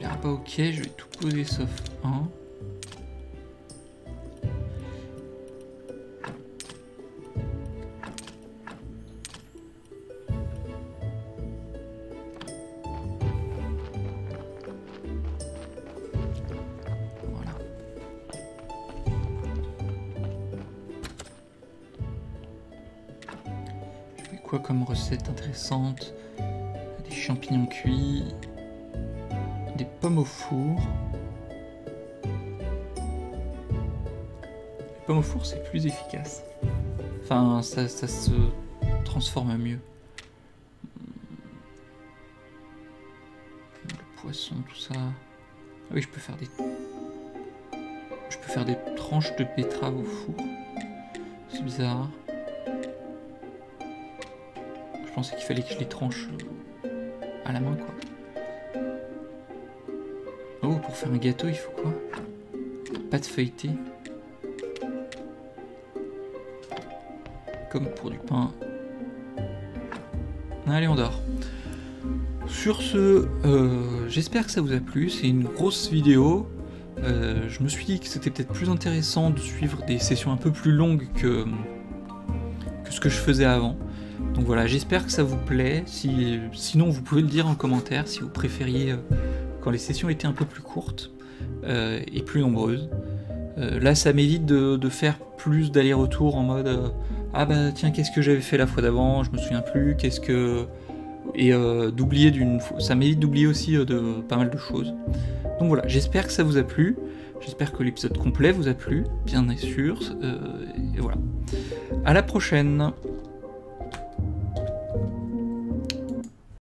Ah bah ok, je vais tout poser sauf un. Quoi comme recette intéressante? Des champignons cuits, des pommes au four. Les pommes au four, c'est plus efficace. Enfin, ça, ça se transforme mieux. Le poisson, tout ça. Ah oui, je peux faire des... Je peux faire des tranches de betterave au four. C'est bizarre. Je pensais qu'il fallait que je les tranche à la main, quoi. Oh, pour faire un gâteau, il faut quoi? Pâte feuilletée. Comme pour du pain. Allez, on dort. Sur ce, euh, j'espère que ça vous a plu. C'est une grosse vidéo. Euh, je me suis dit que c'était peut-être plus intéressant de suivre des sessions un peu plus longues que, que ce que je faisais avant. Donc voilà, j'espère que ça vous plaît. Si, sinon, vous pouvez le dire en commentaire si vous préfériez euh, quand les sessions étaient un peu plus courtes euh, et plus nombreuses. Euh, là, ça m'évite de, de faire plus d'aller-retour en mode euh, ah bah tiens, qu'est-ce que j'avais fait la fois d'avant, je me souviens plus, qu'est-ce que... Et euh, d'oublier d'une fois. Ça m'évite d'oublier aussi euh, de pas mal de choses. Donc voilà, j'espère que ça vous a plu. J'espère que l'épisode complet vous a plu, bien sûr. Euh, et voilà. À la prochaine.